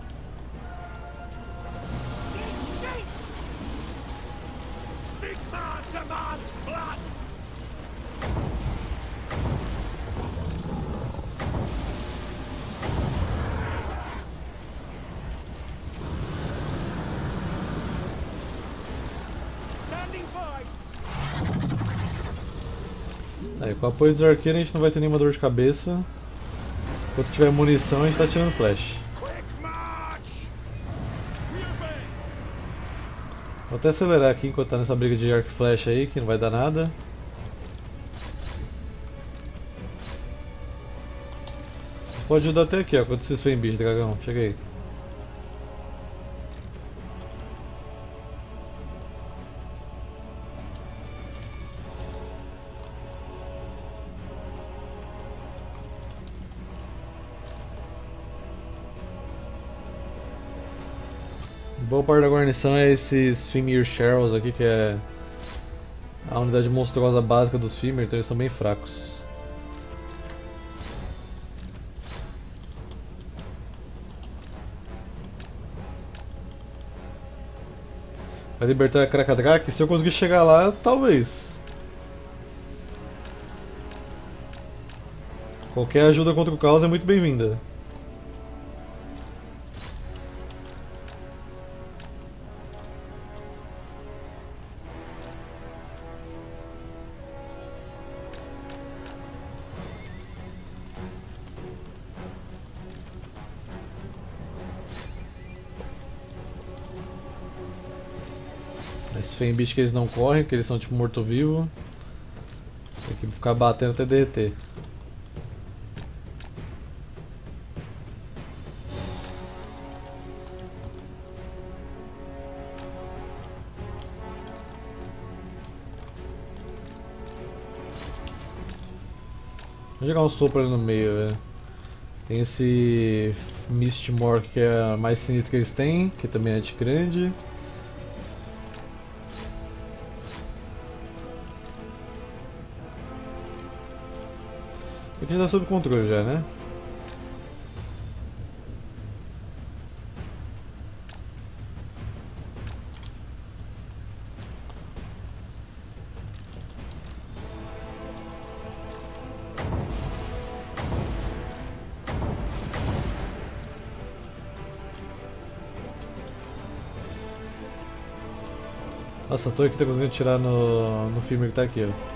Aí, com o apoio dos arqueiros a gente não vai ter nenhuma dor de cabeça. Enquanto tiver munição a gente tá tirando flash. Vou até acelerar aqui enquanto tá nessa briga de arco e flash aí, que não vai dar nada. Pode ajudar até aqui, ó, quando vocês forem bicho, dragão. Chega aí. Boa parte da guarnição é esses Fimir Sherrills aqui, que é a unidade monstruosa básica dos Fimir, então eles são bem fracos. Vai libertar a Krakadrak? Se eu conseguir chegar lá, talvez. Qualquer ajuda contra o caos é muito bem-vinda. Esses Fembiches que eles não correm, que eles são tipo morto-vivo. Tem que ficar batendo até derreter. Vou jogar um sopro ali no meio, velho. Tem esse Mistmore que é a mais sinistra que eles têm, que também é anti-grande. Aqui já tá sob controle já, né? Nossa, a torre que tá conseguindo tirar no, no filme que tá aqui, ó.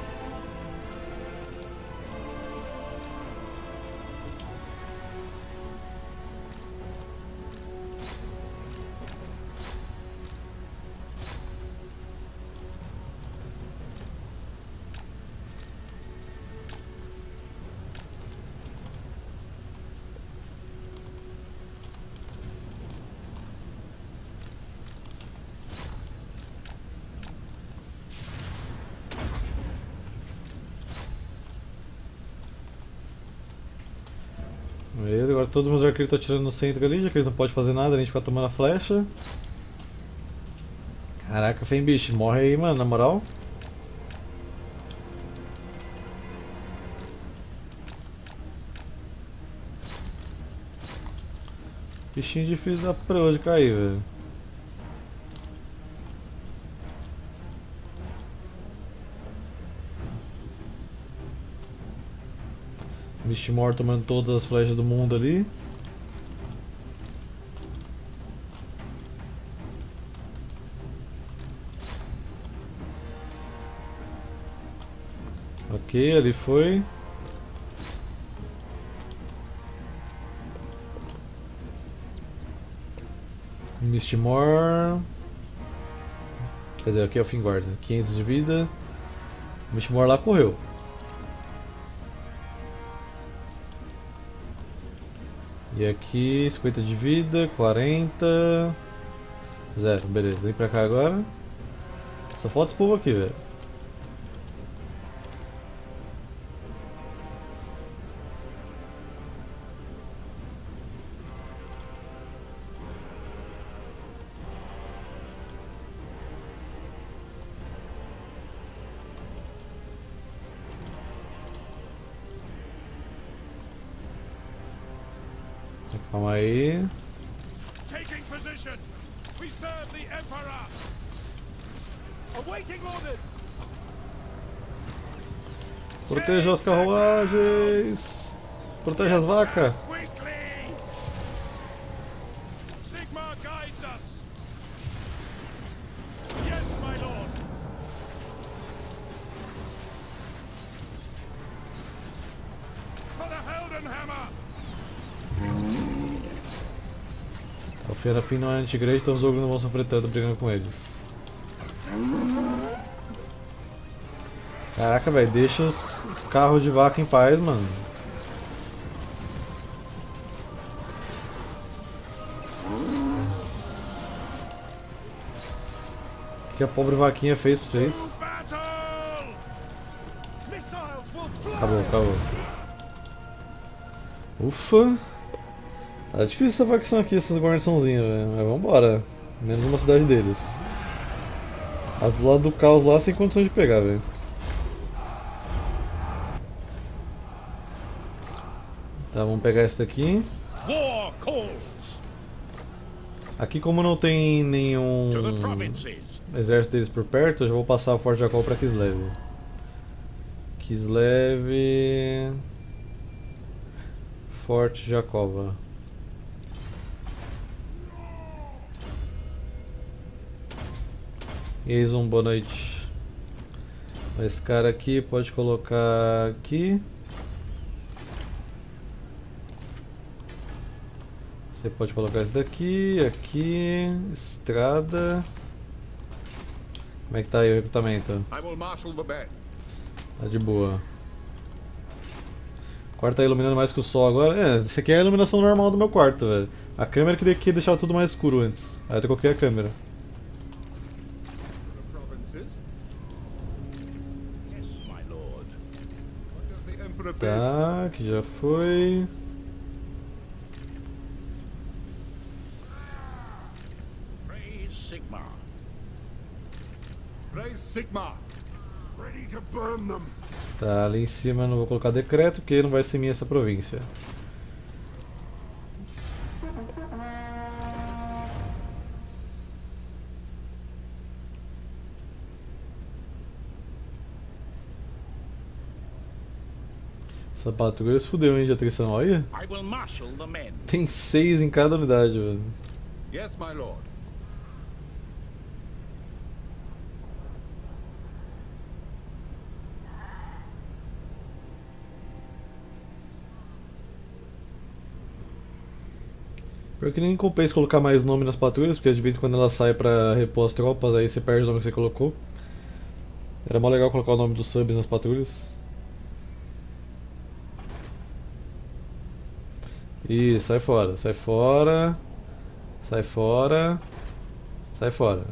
Beleza, agora todos os meus arqueiros estão atirando no centro ali, já que eles não podem fazer nada, a gente ficar tomando a flecha. Caraca, Fembish, morre aí, mano, na moral. Bichinho difícil da proa de cair, velho. Mistmore tomando todas as flechas do mundo ali. Ok, ali foi. Mistmore. Quer dizer, aqui é o Fingard, quinhentos de vida. Mistmore lá correu. E aqui, cinquenta de vida, quarenta. Zero, beleza. Vem pra cá agora. Só falta esse povo aqui, velho. Calma aí. Taking position. We serve the Emperor. Awaiting orders. Proteja as carruagens. Proteja as vacas. Quickly. Sigmar guides us. Yes, my lord. For the Heldenhammer. O Ferafim não é anti-grade, então os ogros não vão sofrer tanto brigando com eles. Caraca, velho, deixa os, os carros de vaca em paz, mano. O que a pobre vaquinha fez pra vocês? Acabou, acabou. Ufa! Tá difícil essa facção aqui, essas guarniçãozinhas, velho. Mas vambora. Menos uma cidade deles. As do lado do caos lá sem condições de pegar, velho. Tá, vamos pegar esse daqui. Aqui, como não tem nenhum exército deles por perto, eu já vou passar o Forte Jacol pra Kislev. Kislev... Forte Jacova. E aí, Zoom, boa noite. Esse cara aqui pode colocar aqui. Você pode colocar esse daqui, aqui, estrada. Como é que tá aí o recrutamento? Tá de boa. O quarto tá iluminando mais que o sol agora. É, isso aqui é a iluminação normal do meu quarto, velho. A câmera que daqui deixava tudo mais escuro antes. Aí eu troquei a câmera. Tá, que já foi. Praise Sigmar. Praise Sigmar. Ready to burn them. Tá, ali em cima eu não vou colocar decreto, porque não vai ser minha essa província. Essa patrulha se fudeu, hein, de atrição, olha. I will marshal the men. Tem seis em cada unidade, velho. Yes, my lord. Pior que nem compensa colocar mais nome nas patrulhas, porque de vez em quando ela sai pra repor as tropas, aí você perde o nome que você colocou. Era mó legal colocar o nome dos subs nas patrulhas. Ih, sai fora, sai fora, sai fora, sai fora.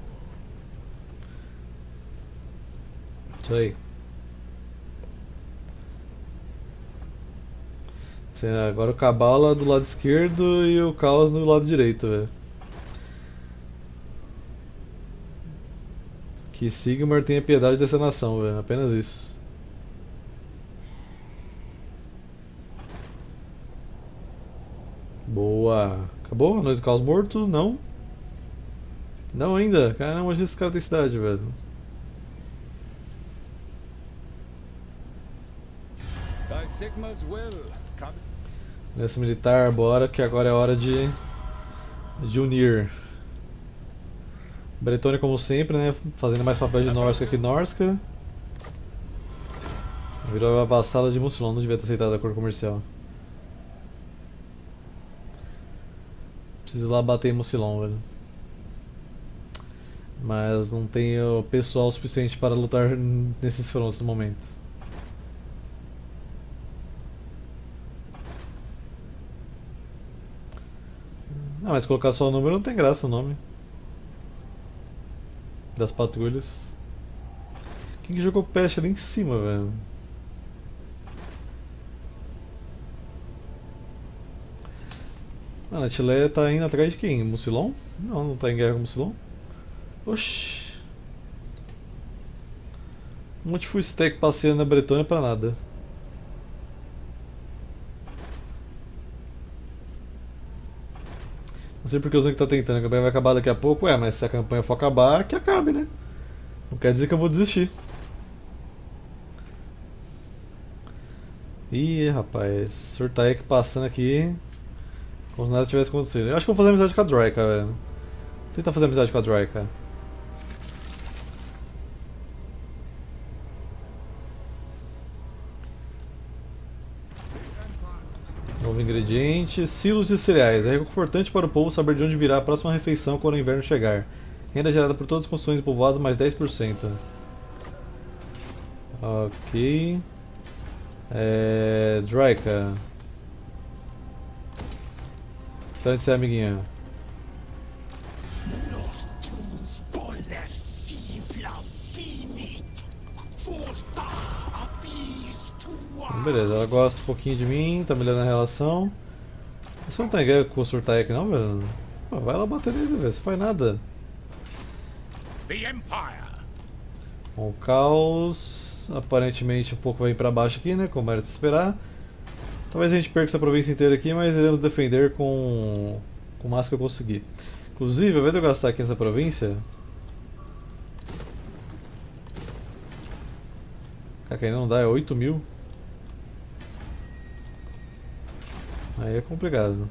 Isso aí. Assim, agora o Cabala do lado esquerdo e o Caos do lado direito, velho. Que Sigmar tenha piedade dessa nação, velho. Apenas isso. Boa. Acabou? A Noite do Caos morto? Não. Não ainda? Caramba, onde esse cara tem cidade, velho? By Sigmar's will. Come. Nessa militar, bora, que agora é hora de, de unir. Bretônia, como sempre, né? Fazendo mais papel de Norsca que Norsca. Virou a vassala de Mucilon, não devia ter aceitado a acordo comercial. Preciso ir lá bater em Mucilon, velho. Mas não tenho pessoal suficiente para lutar nesses frontes no momento. Ah, mas colocar só o número não tem graça o nome das patrulhas. Quem que jogou peste ali em cima, velho? Ah, a Tileia tá indo atrás de quem? Mucilon? Não, não tá em guerra com Mucilon. Oxi. Um monte de full stack passeando na Bretônia pra nada. Não sei porque o Zang tá tentando, a campanha vai acabar daqui a pouco. Ué, mas se a campanha for acabar, que acabe, né? Não quer dizer que eu vou desistir. Ih, rapaz, Surtaek passando aqui como se nada tivesse acontecido. Eu acho que eu vou fazer amizade com a Draika, velho. Vou tentar fazer amizade com a Draika. Novo ingrediente, silos de cereais. É reconfortante para o povo saber de onde virá a próxima refeição quando o inverno chegar. Renda gerada por todas as construções e povoados, mais dez por cento. Ok. É... Draika. Então, de ser amiguinha. Beleza, ela gosta um pouquinho de mim, tá melhorando a relação. Você não tá em guerra com o Surtaek não, velho? Pô, vai lá bater nele, velho, você faz nada. The Empire. Bom, o caos aparentemente um pouco vai pra baixo aqui, né, como era de se esperar. Talvez a gente perca essa província inteira aqui, mas iremos defender com, com o máximo que eu conseguir. Inclusive, ao invés de eu gastar aqui nessa província... Caraca, aí não dá, é oito mil. Aí é complicado.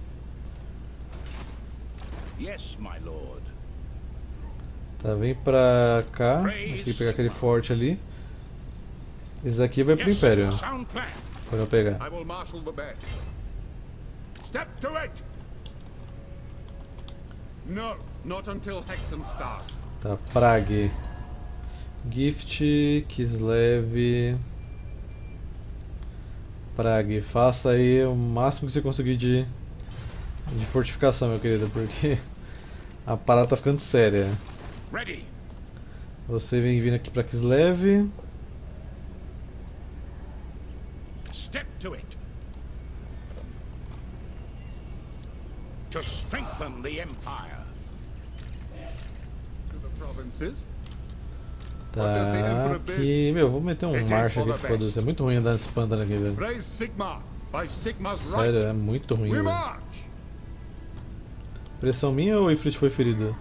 Yes, my lord. Tá, vem pra cá. Acho que pegar aquele forte ali. Esse aqui vai pro Império. Sound plan. Quando eu pegar. I will marshal the band. Step to it. No, not until Hexen start. Tá, Prague. Gift, Kislev. Prague, faça aí o máximo que você conseguir de, de fortificação, meu querido, porque a parada tá ficando séria. Ready. Você vem vindo aqui pra Kislev. to it. To strengthen the empire. To the provinces. Tá, aqui, meu, vou meter um marcha aqui, foda-se, é muito ruim andar nesse pântano aqui, velho. Praise Sigmar by Sigmar's Sério, right. é muito ruim, We velho. march. Pressão minha ou o Ifrit foi ferido?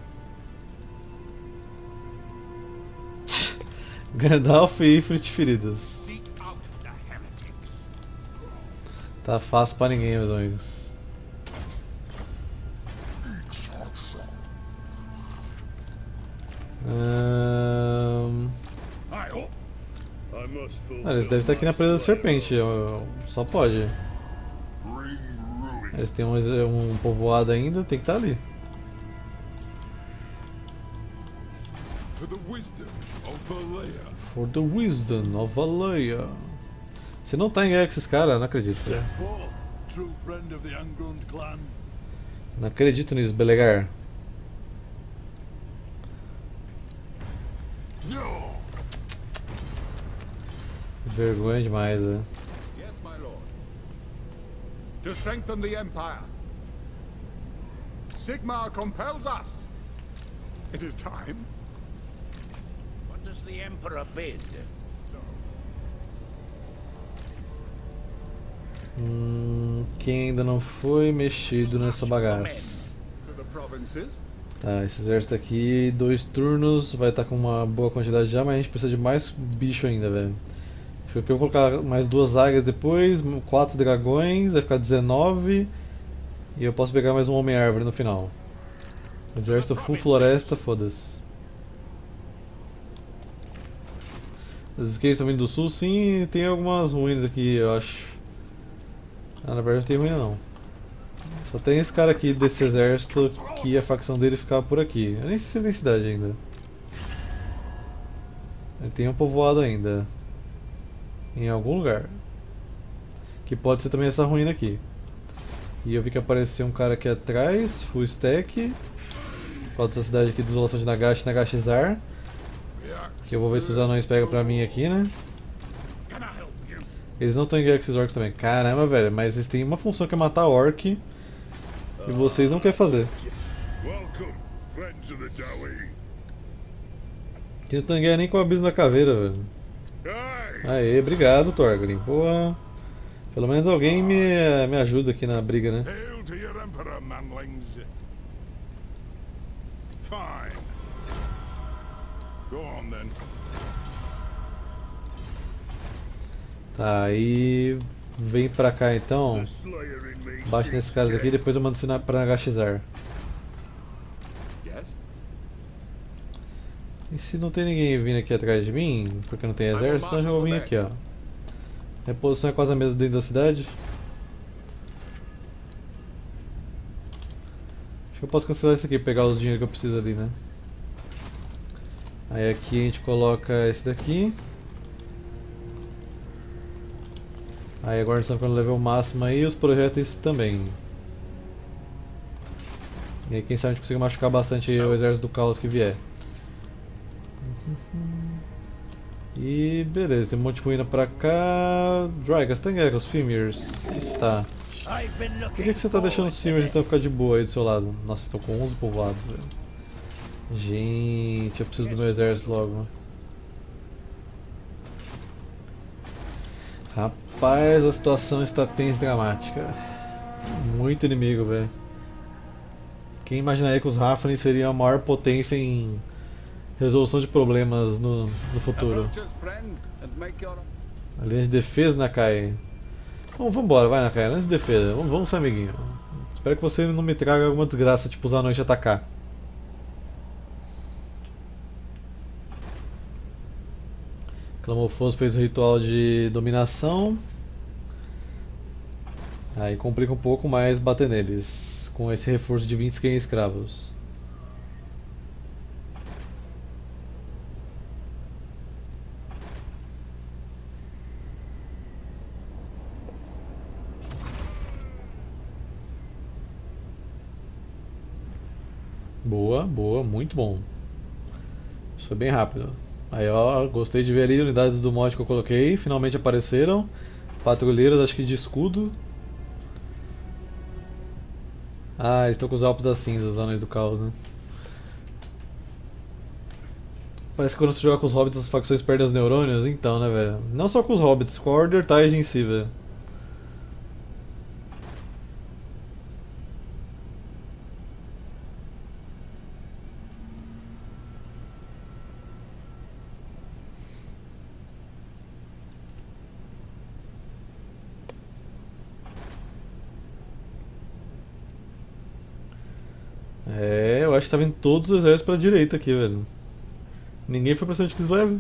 Gandalf e Ifrit feridos. Seek out the heretics. Tá fácil pra ninguém, meus amigos. Ahn... I must fulfill Ah, eles devem estar aqui na presa da serpente, eu- só pode. Eles têm um, ex- um povoado ainda, tem que estar ali. For the wisdom of Valea. For the wisdom of Valea. Você não tá em guerra com esses caras? Não acredito. Step forth, true friend of the Angrund clan. Não acredito nisso, Belegar. Vergonha demais, velho. Yes, my lord. To strengthen the empire. Sigmar compels us. It is time. What does the Emperor bid? Hum, quem ainda não foi mexido nessa bagaça? To the provinces. Tá, esse exército aqui, dois turnos, vai estar com uma boa quantidade já, mas a gente precisa de mais bicho ainda, velho. Acho que eu vou colocar mais duas águias depois, quatro dragões, vai ficar dezenove. E eu posso pegar mais um homem-árvore no final. Exército full floresta, foda-se. Os skates estão vindo do sul, sim, tem algumas ruínas aqui, eu acho. Ah, na verdade não tem ruína não. Só tem esse cara aqui desse exército que a facção dele ficava por aqui. Eu nem sei se ele tem cidade ainda. Ele tem um povoado ainda. Em algum lugar. Que pode ser também essa ruína aqui. E eu vi que apareceu um cara aqui atrás, full stack. Falta essa cidade aqui de isolação de Nagash e Nagashizar. Que eu vou ver se os anões pegam pra mim aqui, né? Eles não estão em guerra com esses orcs também. Caramba, velho, mas eles têm uma função que é matar orc. E vocês não querem fazer. Welcome, friends of the Dawi. Eles não estão em guerra nem com o abismo da caveira, velho. Aye. Aê, obrigado, Thorgrim. Boa. Pelo menos alguém me, me ajuda aqui na briga, né? Hail to your emperor, manlings. Fine. Go on then. Tá, aí vem pra cá então. The slayer in me Bate nesses caras aqui e depois eu mando isso na- pra Nagashizar. Yes? E se não tem ninguém vindo aqui atrás de mim, porque não tem exército, então eu já vou vir aqui, ó. Reposição é quase a mesma dentro da cidade. Acho que eu posso cancelar isso aqui, pegar os dinheiros que eu preciso ali, né? Aí aqui a gente coloca esse daqui. Aí agora nós estamos ficando no level máximo aí, os projéteis também. E aí quem sabe a gente consegue machucar bastante o exército do caos que vier. E beleza, tem um monte de ruína pra cá. Drygas, tem guerra com os Fimirs? Está. I've been Por looking que, que você tá deixando os forward to Fimirs this. então ficar de boa aí do seu lado? Nossa, estão com onze povoados, velho. Gente, eu preciso do meu exército logo. Rapaz, a situação está tensa e dramática. Muito inimigo, velho. Quem imaginaria que os Rafnin seriam a maior potência em resolução de problemas no, no futuro? Approach us, friend, and make your... A linha de defesa, Nakai. Bom, vambora, vai, Nakai. Linha de defesa. Vamos, vamos ser amiguinho. Espero que você não me traga alguma desgraça, tipo os anões te atacar. Clamofoso fez o ritual de dominação. Aí complica um pouco mais bater neles. Com esse reforço de vinte escravos. Boa, boa, muito bom. Isso foi bem rápido. Aí ó, gostei de ver ali unidades do mod que eu coloquei, finalmente apareceram. Patrulheiros, acho que de escudo. Ah, eles estão com os Alpes das Cinzas, os Anões do Caos, né? Parece que quando você joga com os hobbits as facções perdem os neurônios, então, né, velho? Não só com os hobbits, com a Order Tide em si, velho. É, eu acho que tá vindo todos os exércitos pra direita aqui, velho. Ninguém foi pra cima de Kislev.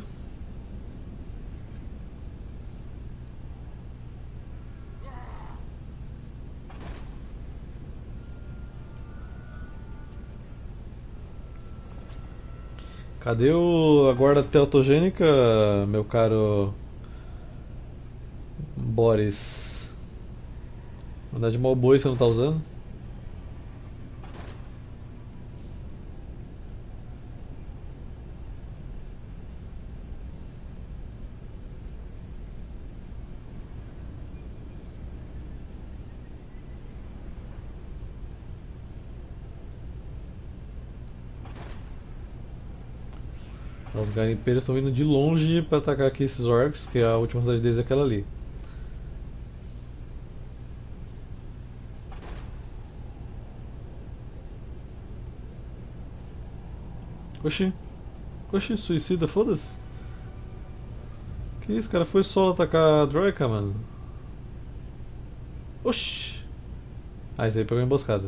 Cadê o, a guarda teotogênica, meu caro Boris? Andar de Malboi você não tá usando? Os garimpeiros estão vindo de longe para atacar aqui esses orcs, que a última cidade deles é aquela ali. Oxi, oxi, suicida, foda-se. Que isso, cara? Foi solo atacar a Troika, mano. Oxi. Ah, esse aí pegou emboscada.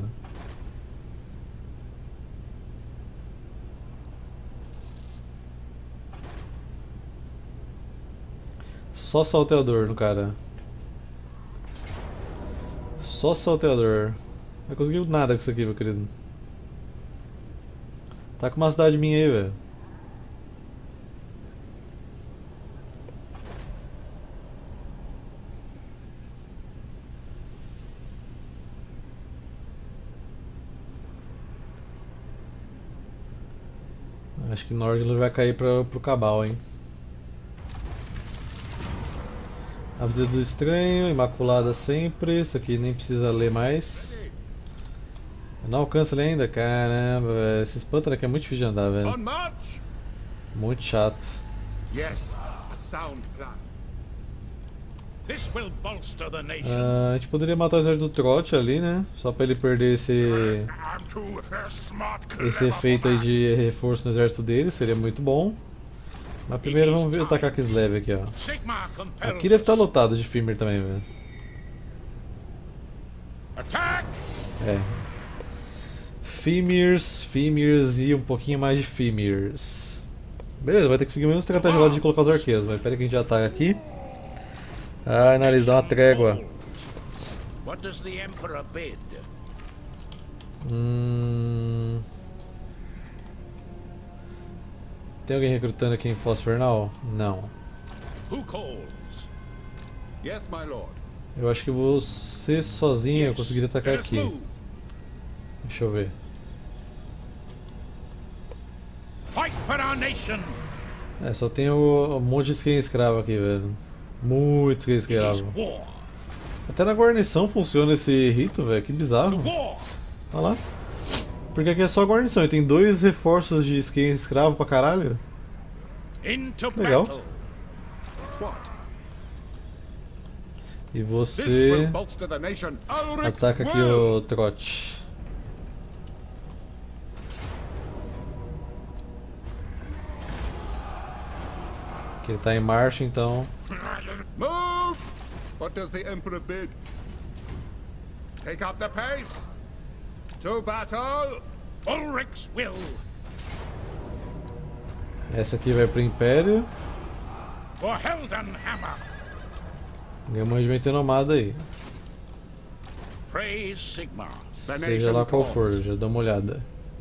Só salteador no cara. Só salteador. Não conseguiu nada com isso aqui, meu querido. Tá com uma cidade minha aí, velho. Acho que Nordland vai cair pra, pro Cabal, hein. A visita do estranho, imaculada sempre, isso aqui nem precisa ler mais. Não alcança ele ainda? Caramba, velho. Esse Panther aqui é muito difícil de andar, velho. Muito chato. Ah, a gente poderia matar o exército do Trot ali, né? Só pra ele perder esse esse efeito aí de reforço no exército dele, seria muito bom. Mas primeiro vamos ver atacar Kislev aqui, ó. Aqui deve estar lotado de Fimir também, velho. É. Fimirs, Fimirs e um pouquinho mais de Fimirs. Beleza, vai ter que seguir a mesma estratégia lá de colocar os arqueiros, mas pera que a gente já ataca aqui. Ai, nariz, dá uma trégua. Hum... Tem alguém recrutando aqui em Foz Infernal? Não. Eu acho que você sozinho eu conseguiria atacar aqui. Deixa eu ver. É, só tem o, um monte de skin escravo aqui, velho. Muito skin escravo. Até na guarnição funciona esse rito, velho. Que bizarro. Olha lá. Porque aqui é só guarnição e tem dois reforços de skin escravo pra caralho. Legal. E você ataca aqui o Trot. Que ele tá em marcha, então. Move! What does the Emperor bid? Take up the pace. To battle! Ulrich's will! Essa aqui vai pro Império. For Heldenhammer! Ganhou um regimento renomado aí. Praise Sigmar. Seja lá qual for, já dá uma olhada.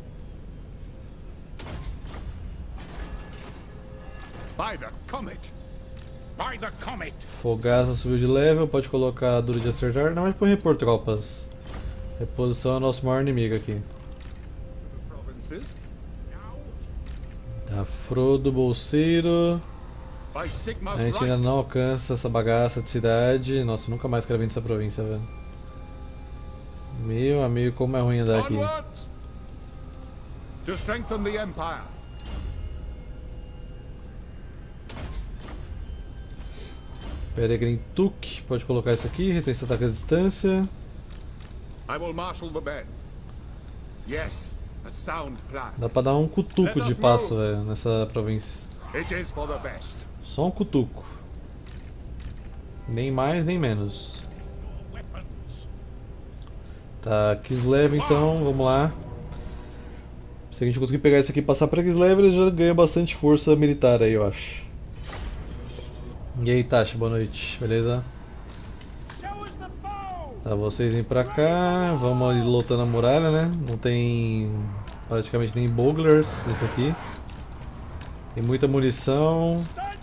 By the comet! By the comet! Fogaça subiu de level, pode colocar duro de acertar. Não, mas põe repor tropas. Reposição é o nosso maior inimigo aqui. Tá, Frodo, Bolseiro. By Sigma's A gente ainda right. não alcança essa bagaça de cidade. Nossa, nunca mais quero vir dessa província, velho. Meu amigo, como é ruim andar aqui. Onwards! To strengthen the Empire. Peregrine Tuk, pode colocar isso aqui, resistência ataque à distância. I will marshal the men. Yes, a sound plan. Dá pra dar um cutuco de passo, velho, nessa província. It is for the best. Só um cutuco. Nem mais, nem menos. Tá, Kislev então, vamos lá. Se a gente conseguir pegar isso aqui e passar pra Kislev, ele já ganha bastante força militar aí, eu acho. E aí, Tasha, boa noite, beleza? Tá, vocês vêm pra cá, vamos ali lotando a muralha, né? Não tem praticamente nem bogglers nesse aqui. Tem muita munição.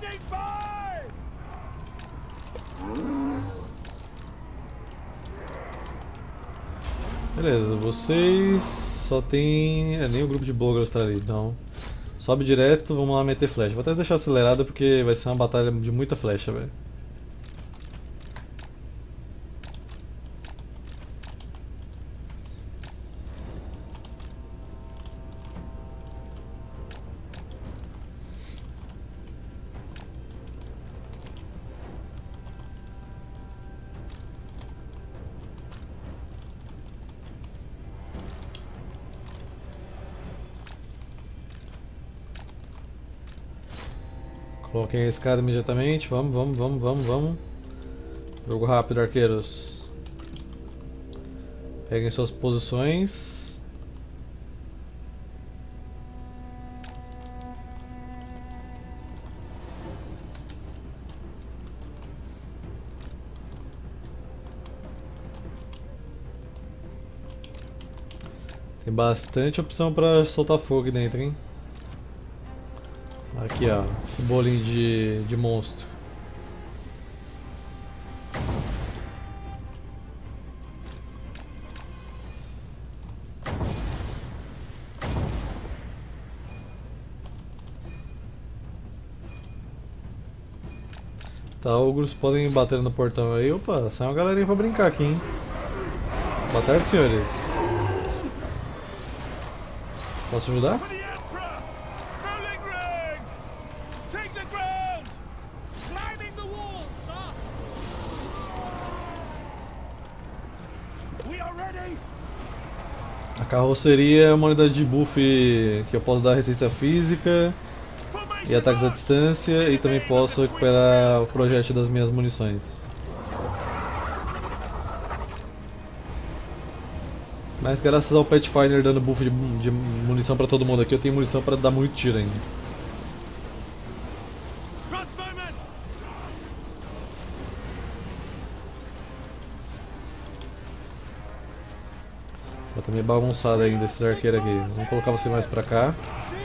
Beleza, vocês só tem... É, nem o grupo de bogglers tá ali, então... Sobe direto, vamos lá meter flecha. Vou até deixar acelerado porque vai ser uma batalha de muita flecha, velho. Coloquem a escada imediatamente, vamos, vamos, vamos, vamos, vamos. Jogo rápido, arqueiros. Peguem suas posições. Tem bastante opção para soltar fogo aqui dentro, hein? Aqui, ó, esse bolinho de, de monstro. Tá, ogros podem bater no portão aí. Opa, sai uma galerinha pra brincar aqui, hein? Tá certo, senhores? Posso ajudar? A carroceria é uma unidade de buff que eu posso dar resistência física e ataques à distância, e também posso recuperar o projétil das minhas munições. Mas graças ao Pathfinder dando buff de, de munição pra todo mundo aqui, eu tenho munição pra dar muito tiro ainda. Tá meio bagunçado ainda esses arqueiros aqui. Vamos colocar você mais pra cá.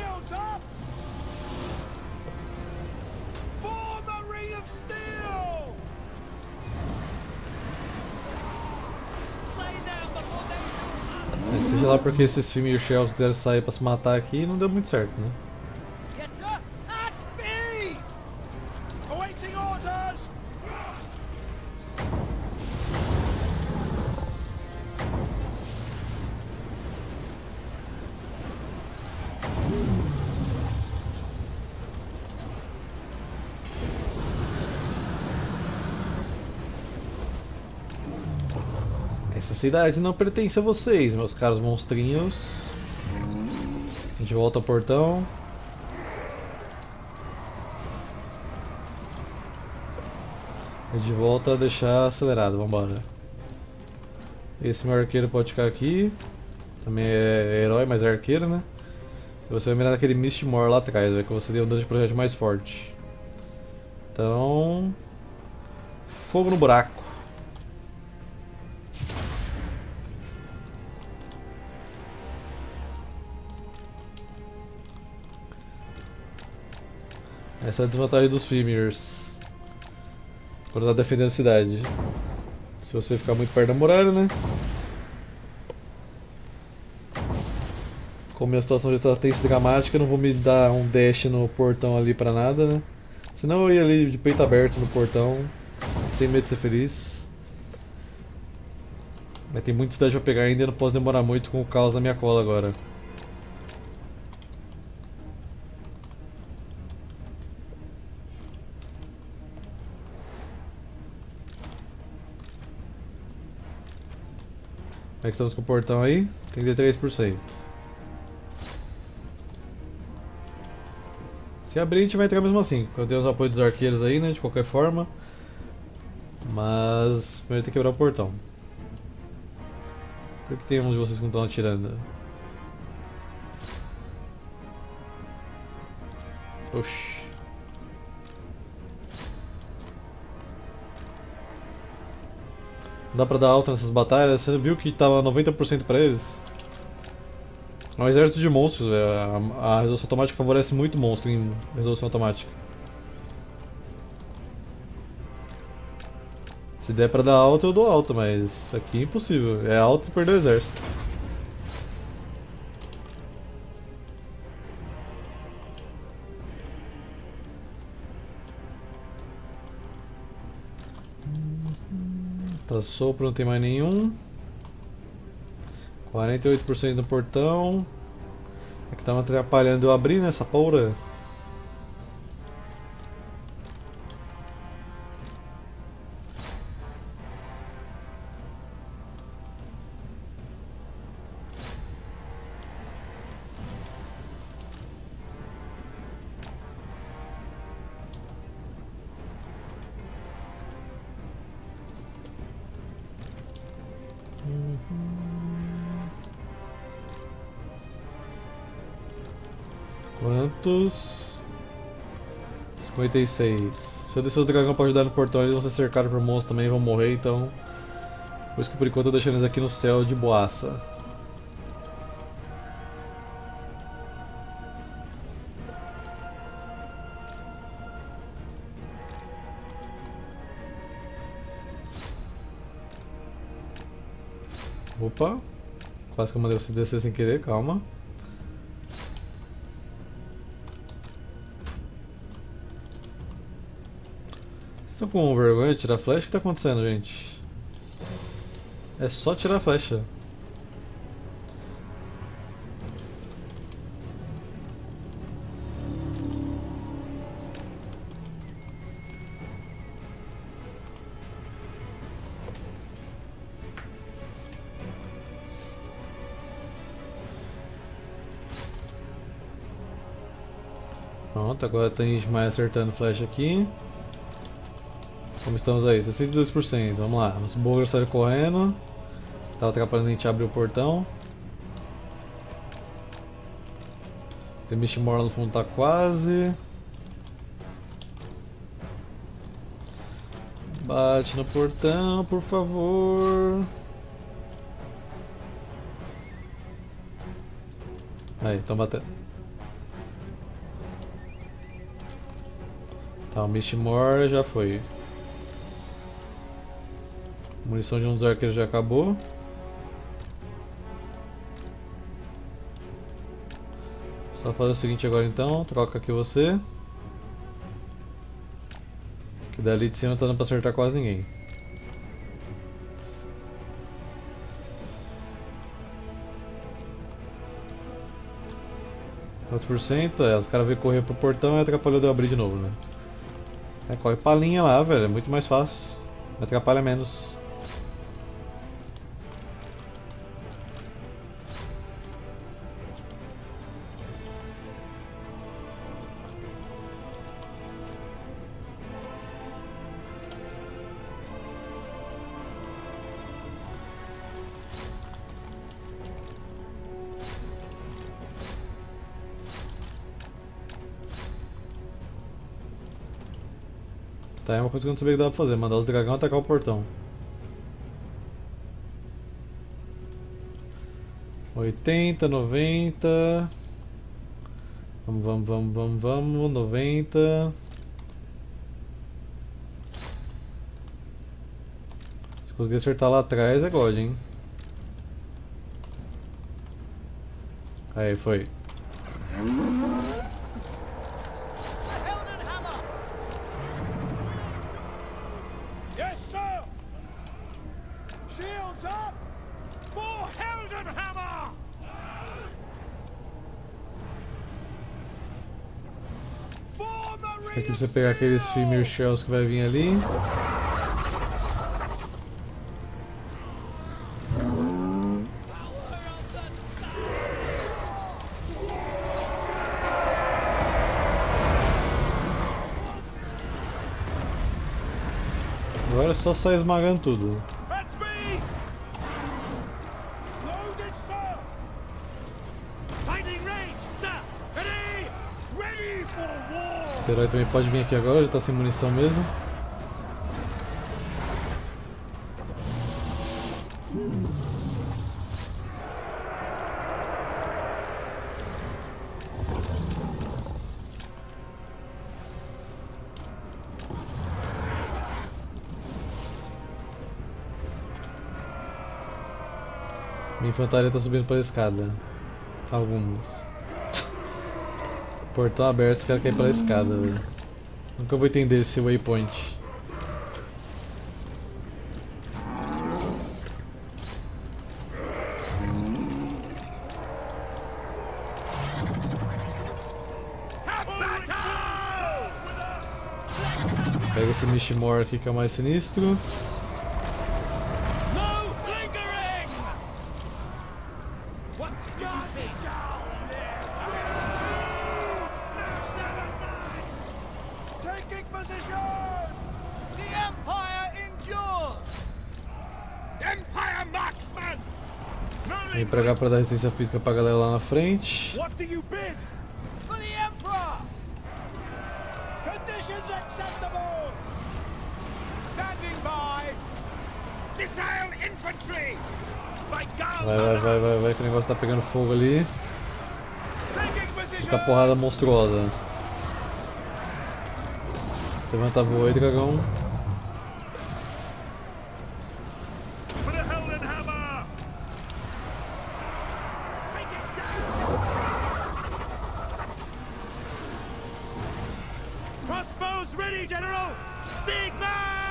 É, seja lá porque esses Femir Shells quiseram sair pra se matar aqui, não deu muito certo, né? Essa cidade não pertence a vocês, meus caros monstrinhos. A gente volta ao portão. E de volta a deixar acelerado, vambora. Esse meu arqueiro pode ficar aqui. Também é herói, mas é arqueiro, né? E você vai mirar naquele Mistmore lá atrás, vai que você deu um dano de projétil mais forte. Então... fogo no buraco. Essa é a desvantagem dos Fimirs quando tá defendendo a cidade. Se você ficar muito perto da muralha, né? Como minha situação já está tensa e dramática, eu não vou me dar um dash no portão ali pra nada, né? Senão eu ia ali de peito aberto no portão, sem medo de ser feliz. Mas tem muita cidade pra pegar ainda e não posso demorar muito com o caos na minha cola agora. Como é que estamos com o portão aí? trinta e três por cento. Se abrir a gente vai entrar mesmo assim. Eu tenho os apoios dos arqueiros aí, né? De qualquer forma. Mas primeiro tem que quebrar o portão. Por que tem uns de vocês que não estão atirando? Oxi. Não dá pra dar alta nessas batalhas? Você viu que tava noventa por cento pra eles? É um exército de monstros, véio. A resolução automática favorece muito monstro em resolução automática. Se der pra dar alta, eu dou alta, mas aqui é impossível. É alta e perder o exército. Tá, sopro não tem mais nenhum. quarenta e oito por cento do portão. É que tava atrapalhando eu abrir nessa porra. Quantos? cinquenta e seis. Se eu descer os dragões pra ajudar no portão, eles vão ser cercados por monstros também e vão morrer, então... Por isso que por enquanto eu tô deixando eles aqui no céu de boaça. Opa! Quase que eu mandei vocês descer sem querer, calma. Vocês estão com vergonha de tirar flecha? O que está acontecendo, gente? É só tirar flecha. Pronto, agora tem mais acertando flecha aqui. Como estamos aí? sessenta e dois por cento. Vamos lá. Os bogers saíram correndo. Tava atrapalhando a gente abrir o portão. O Mishimura no fundo tá quase. Bate no portão, por favor. Aí, estão batendo. Tá, o Mishimura já foi. A munição de um dos arqueiros já acabou. Só fazer o seguinte agora então, troca aqui você. Que dali de cima não tá dando pra acertar quase ninguém. Quantos por cento? É, os caras veio correr pro portão e atrapalhou de eu abrir de novo, né? É, corre pra linha lá, velho, é muito mais fácil. Me atrapalha menos. Tá, é uma coisa que eu não sabia que dava pra fazer, mandar os dragões atacar o portão. oitenta, noventa. Vamos, vamos, vamos, vamos, vamos. noventa. Se conseguir acertar lá atrás é God, hein? Aí, foi. Aqui pra você pegar aqueles Femir Shells que vai vir ali. Agora é só sair esmagando tudo. Esse herói também pode vir aqui agora, já tá sem munição mesmo. Minha infantaria tá subindo pela escada. Algumas. Portão aberto, os caras querem ir pela escada, velho. Nunca vou entender esse waypoint. Pega esse Mishimor aqui que é o mais sinistro. Vem pra cá pra dar resistência física pra galera lá na frente. What do you bid? For the Emperor! Conditions acceptable! Standing by! Missile infantry! By Vai, vai, vai, vai, vai, que o negócio tá pegando fogo ali. Tá porrada monstruosa. Levanta voo aí, dragão. Crossbows ready, General! Sigma!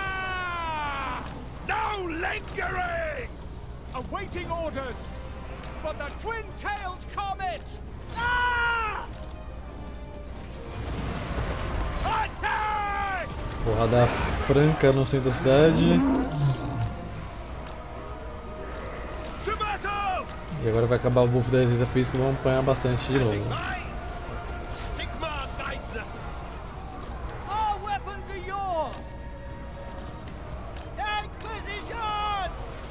No lingering! Awaiting orders for the twin-tailed comet! Ah! Attack! Porrada franca no centro da cidade. To battle! E agora vai acabar o buff da resistência física e vamos apanhar bastante de novo. Sigma guides us. Our weapons are yours. Take position!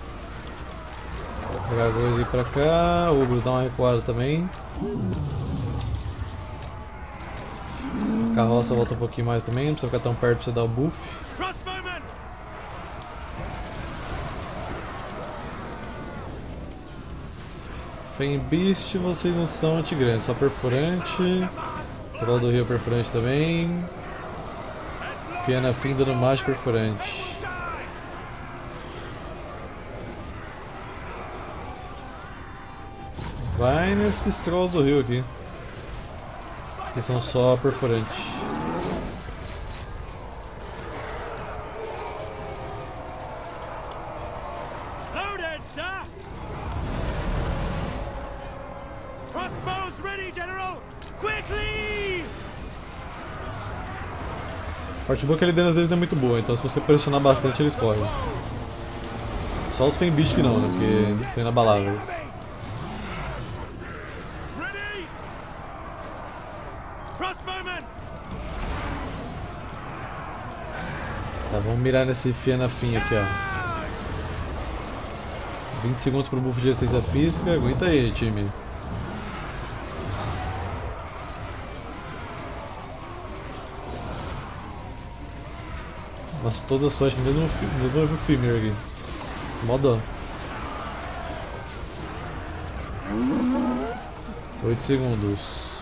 Vou pegar dois e ir pra cá. O Ugrus dá uma recuada também. A carroça volta um pouquinho mais também, não precisa ficar tão perto pra você dar o buff. Crossbowman! Fembeast, vocês não são antigrandes, só perfurante. Troll do Rio perfurante também. Fianna Fim dando mágico perfurante. Vai nesses Trolls do Rio aqui. Que são só perfurantes. Loaded, sir! Crossbows ready, General! Quickly! O artbook ali dentro deles não é muito boa, então se você pressionar bastante eles correm. Só os Fembeast que não, né? Porque são inabaláveis. Ready! Crossbowman! Tá, vamos mirar nesse Fianna Fim aqui, ó. vinte segundos pro buff de resistência física, aguenta aí, time. Nossa, todas as flechas no mesmo, no mesmo Femir aqui. Mó dano. oito segundos.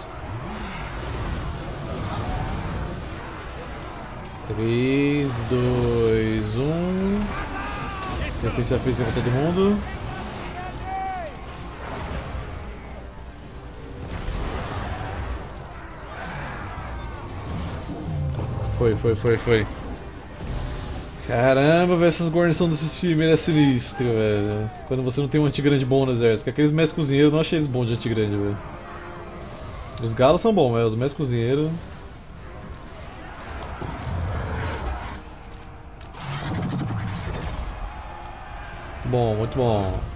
três, dois, um. Resistência física pra todo mundo. Foi, foi, foi, foi. Caramba, velho, essas guarnições desses filmes é sinistro, velho. Quando você não tem um antigrande bom no exército. Aqueles mestres cozinheiros, eu não achei eles bons de antigrande, velho. Os galos são bons, velho. Os mestres cozinheiros. bom, muito bom.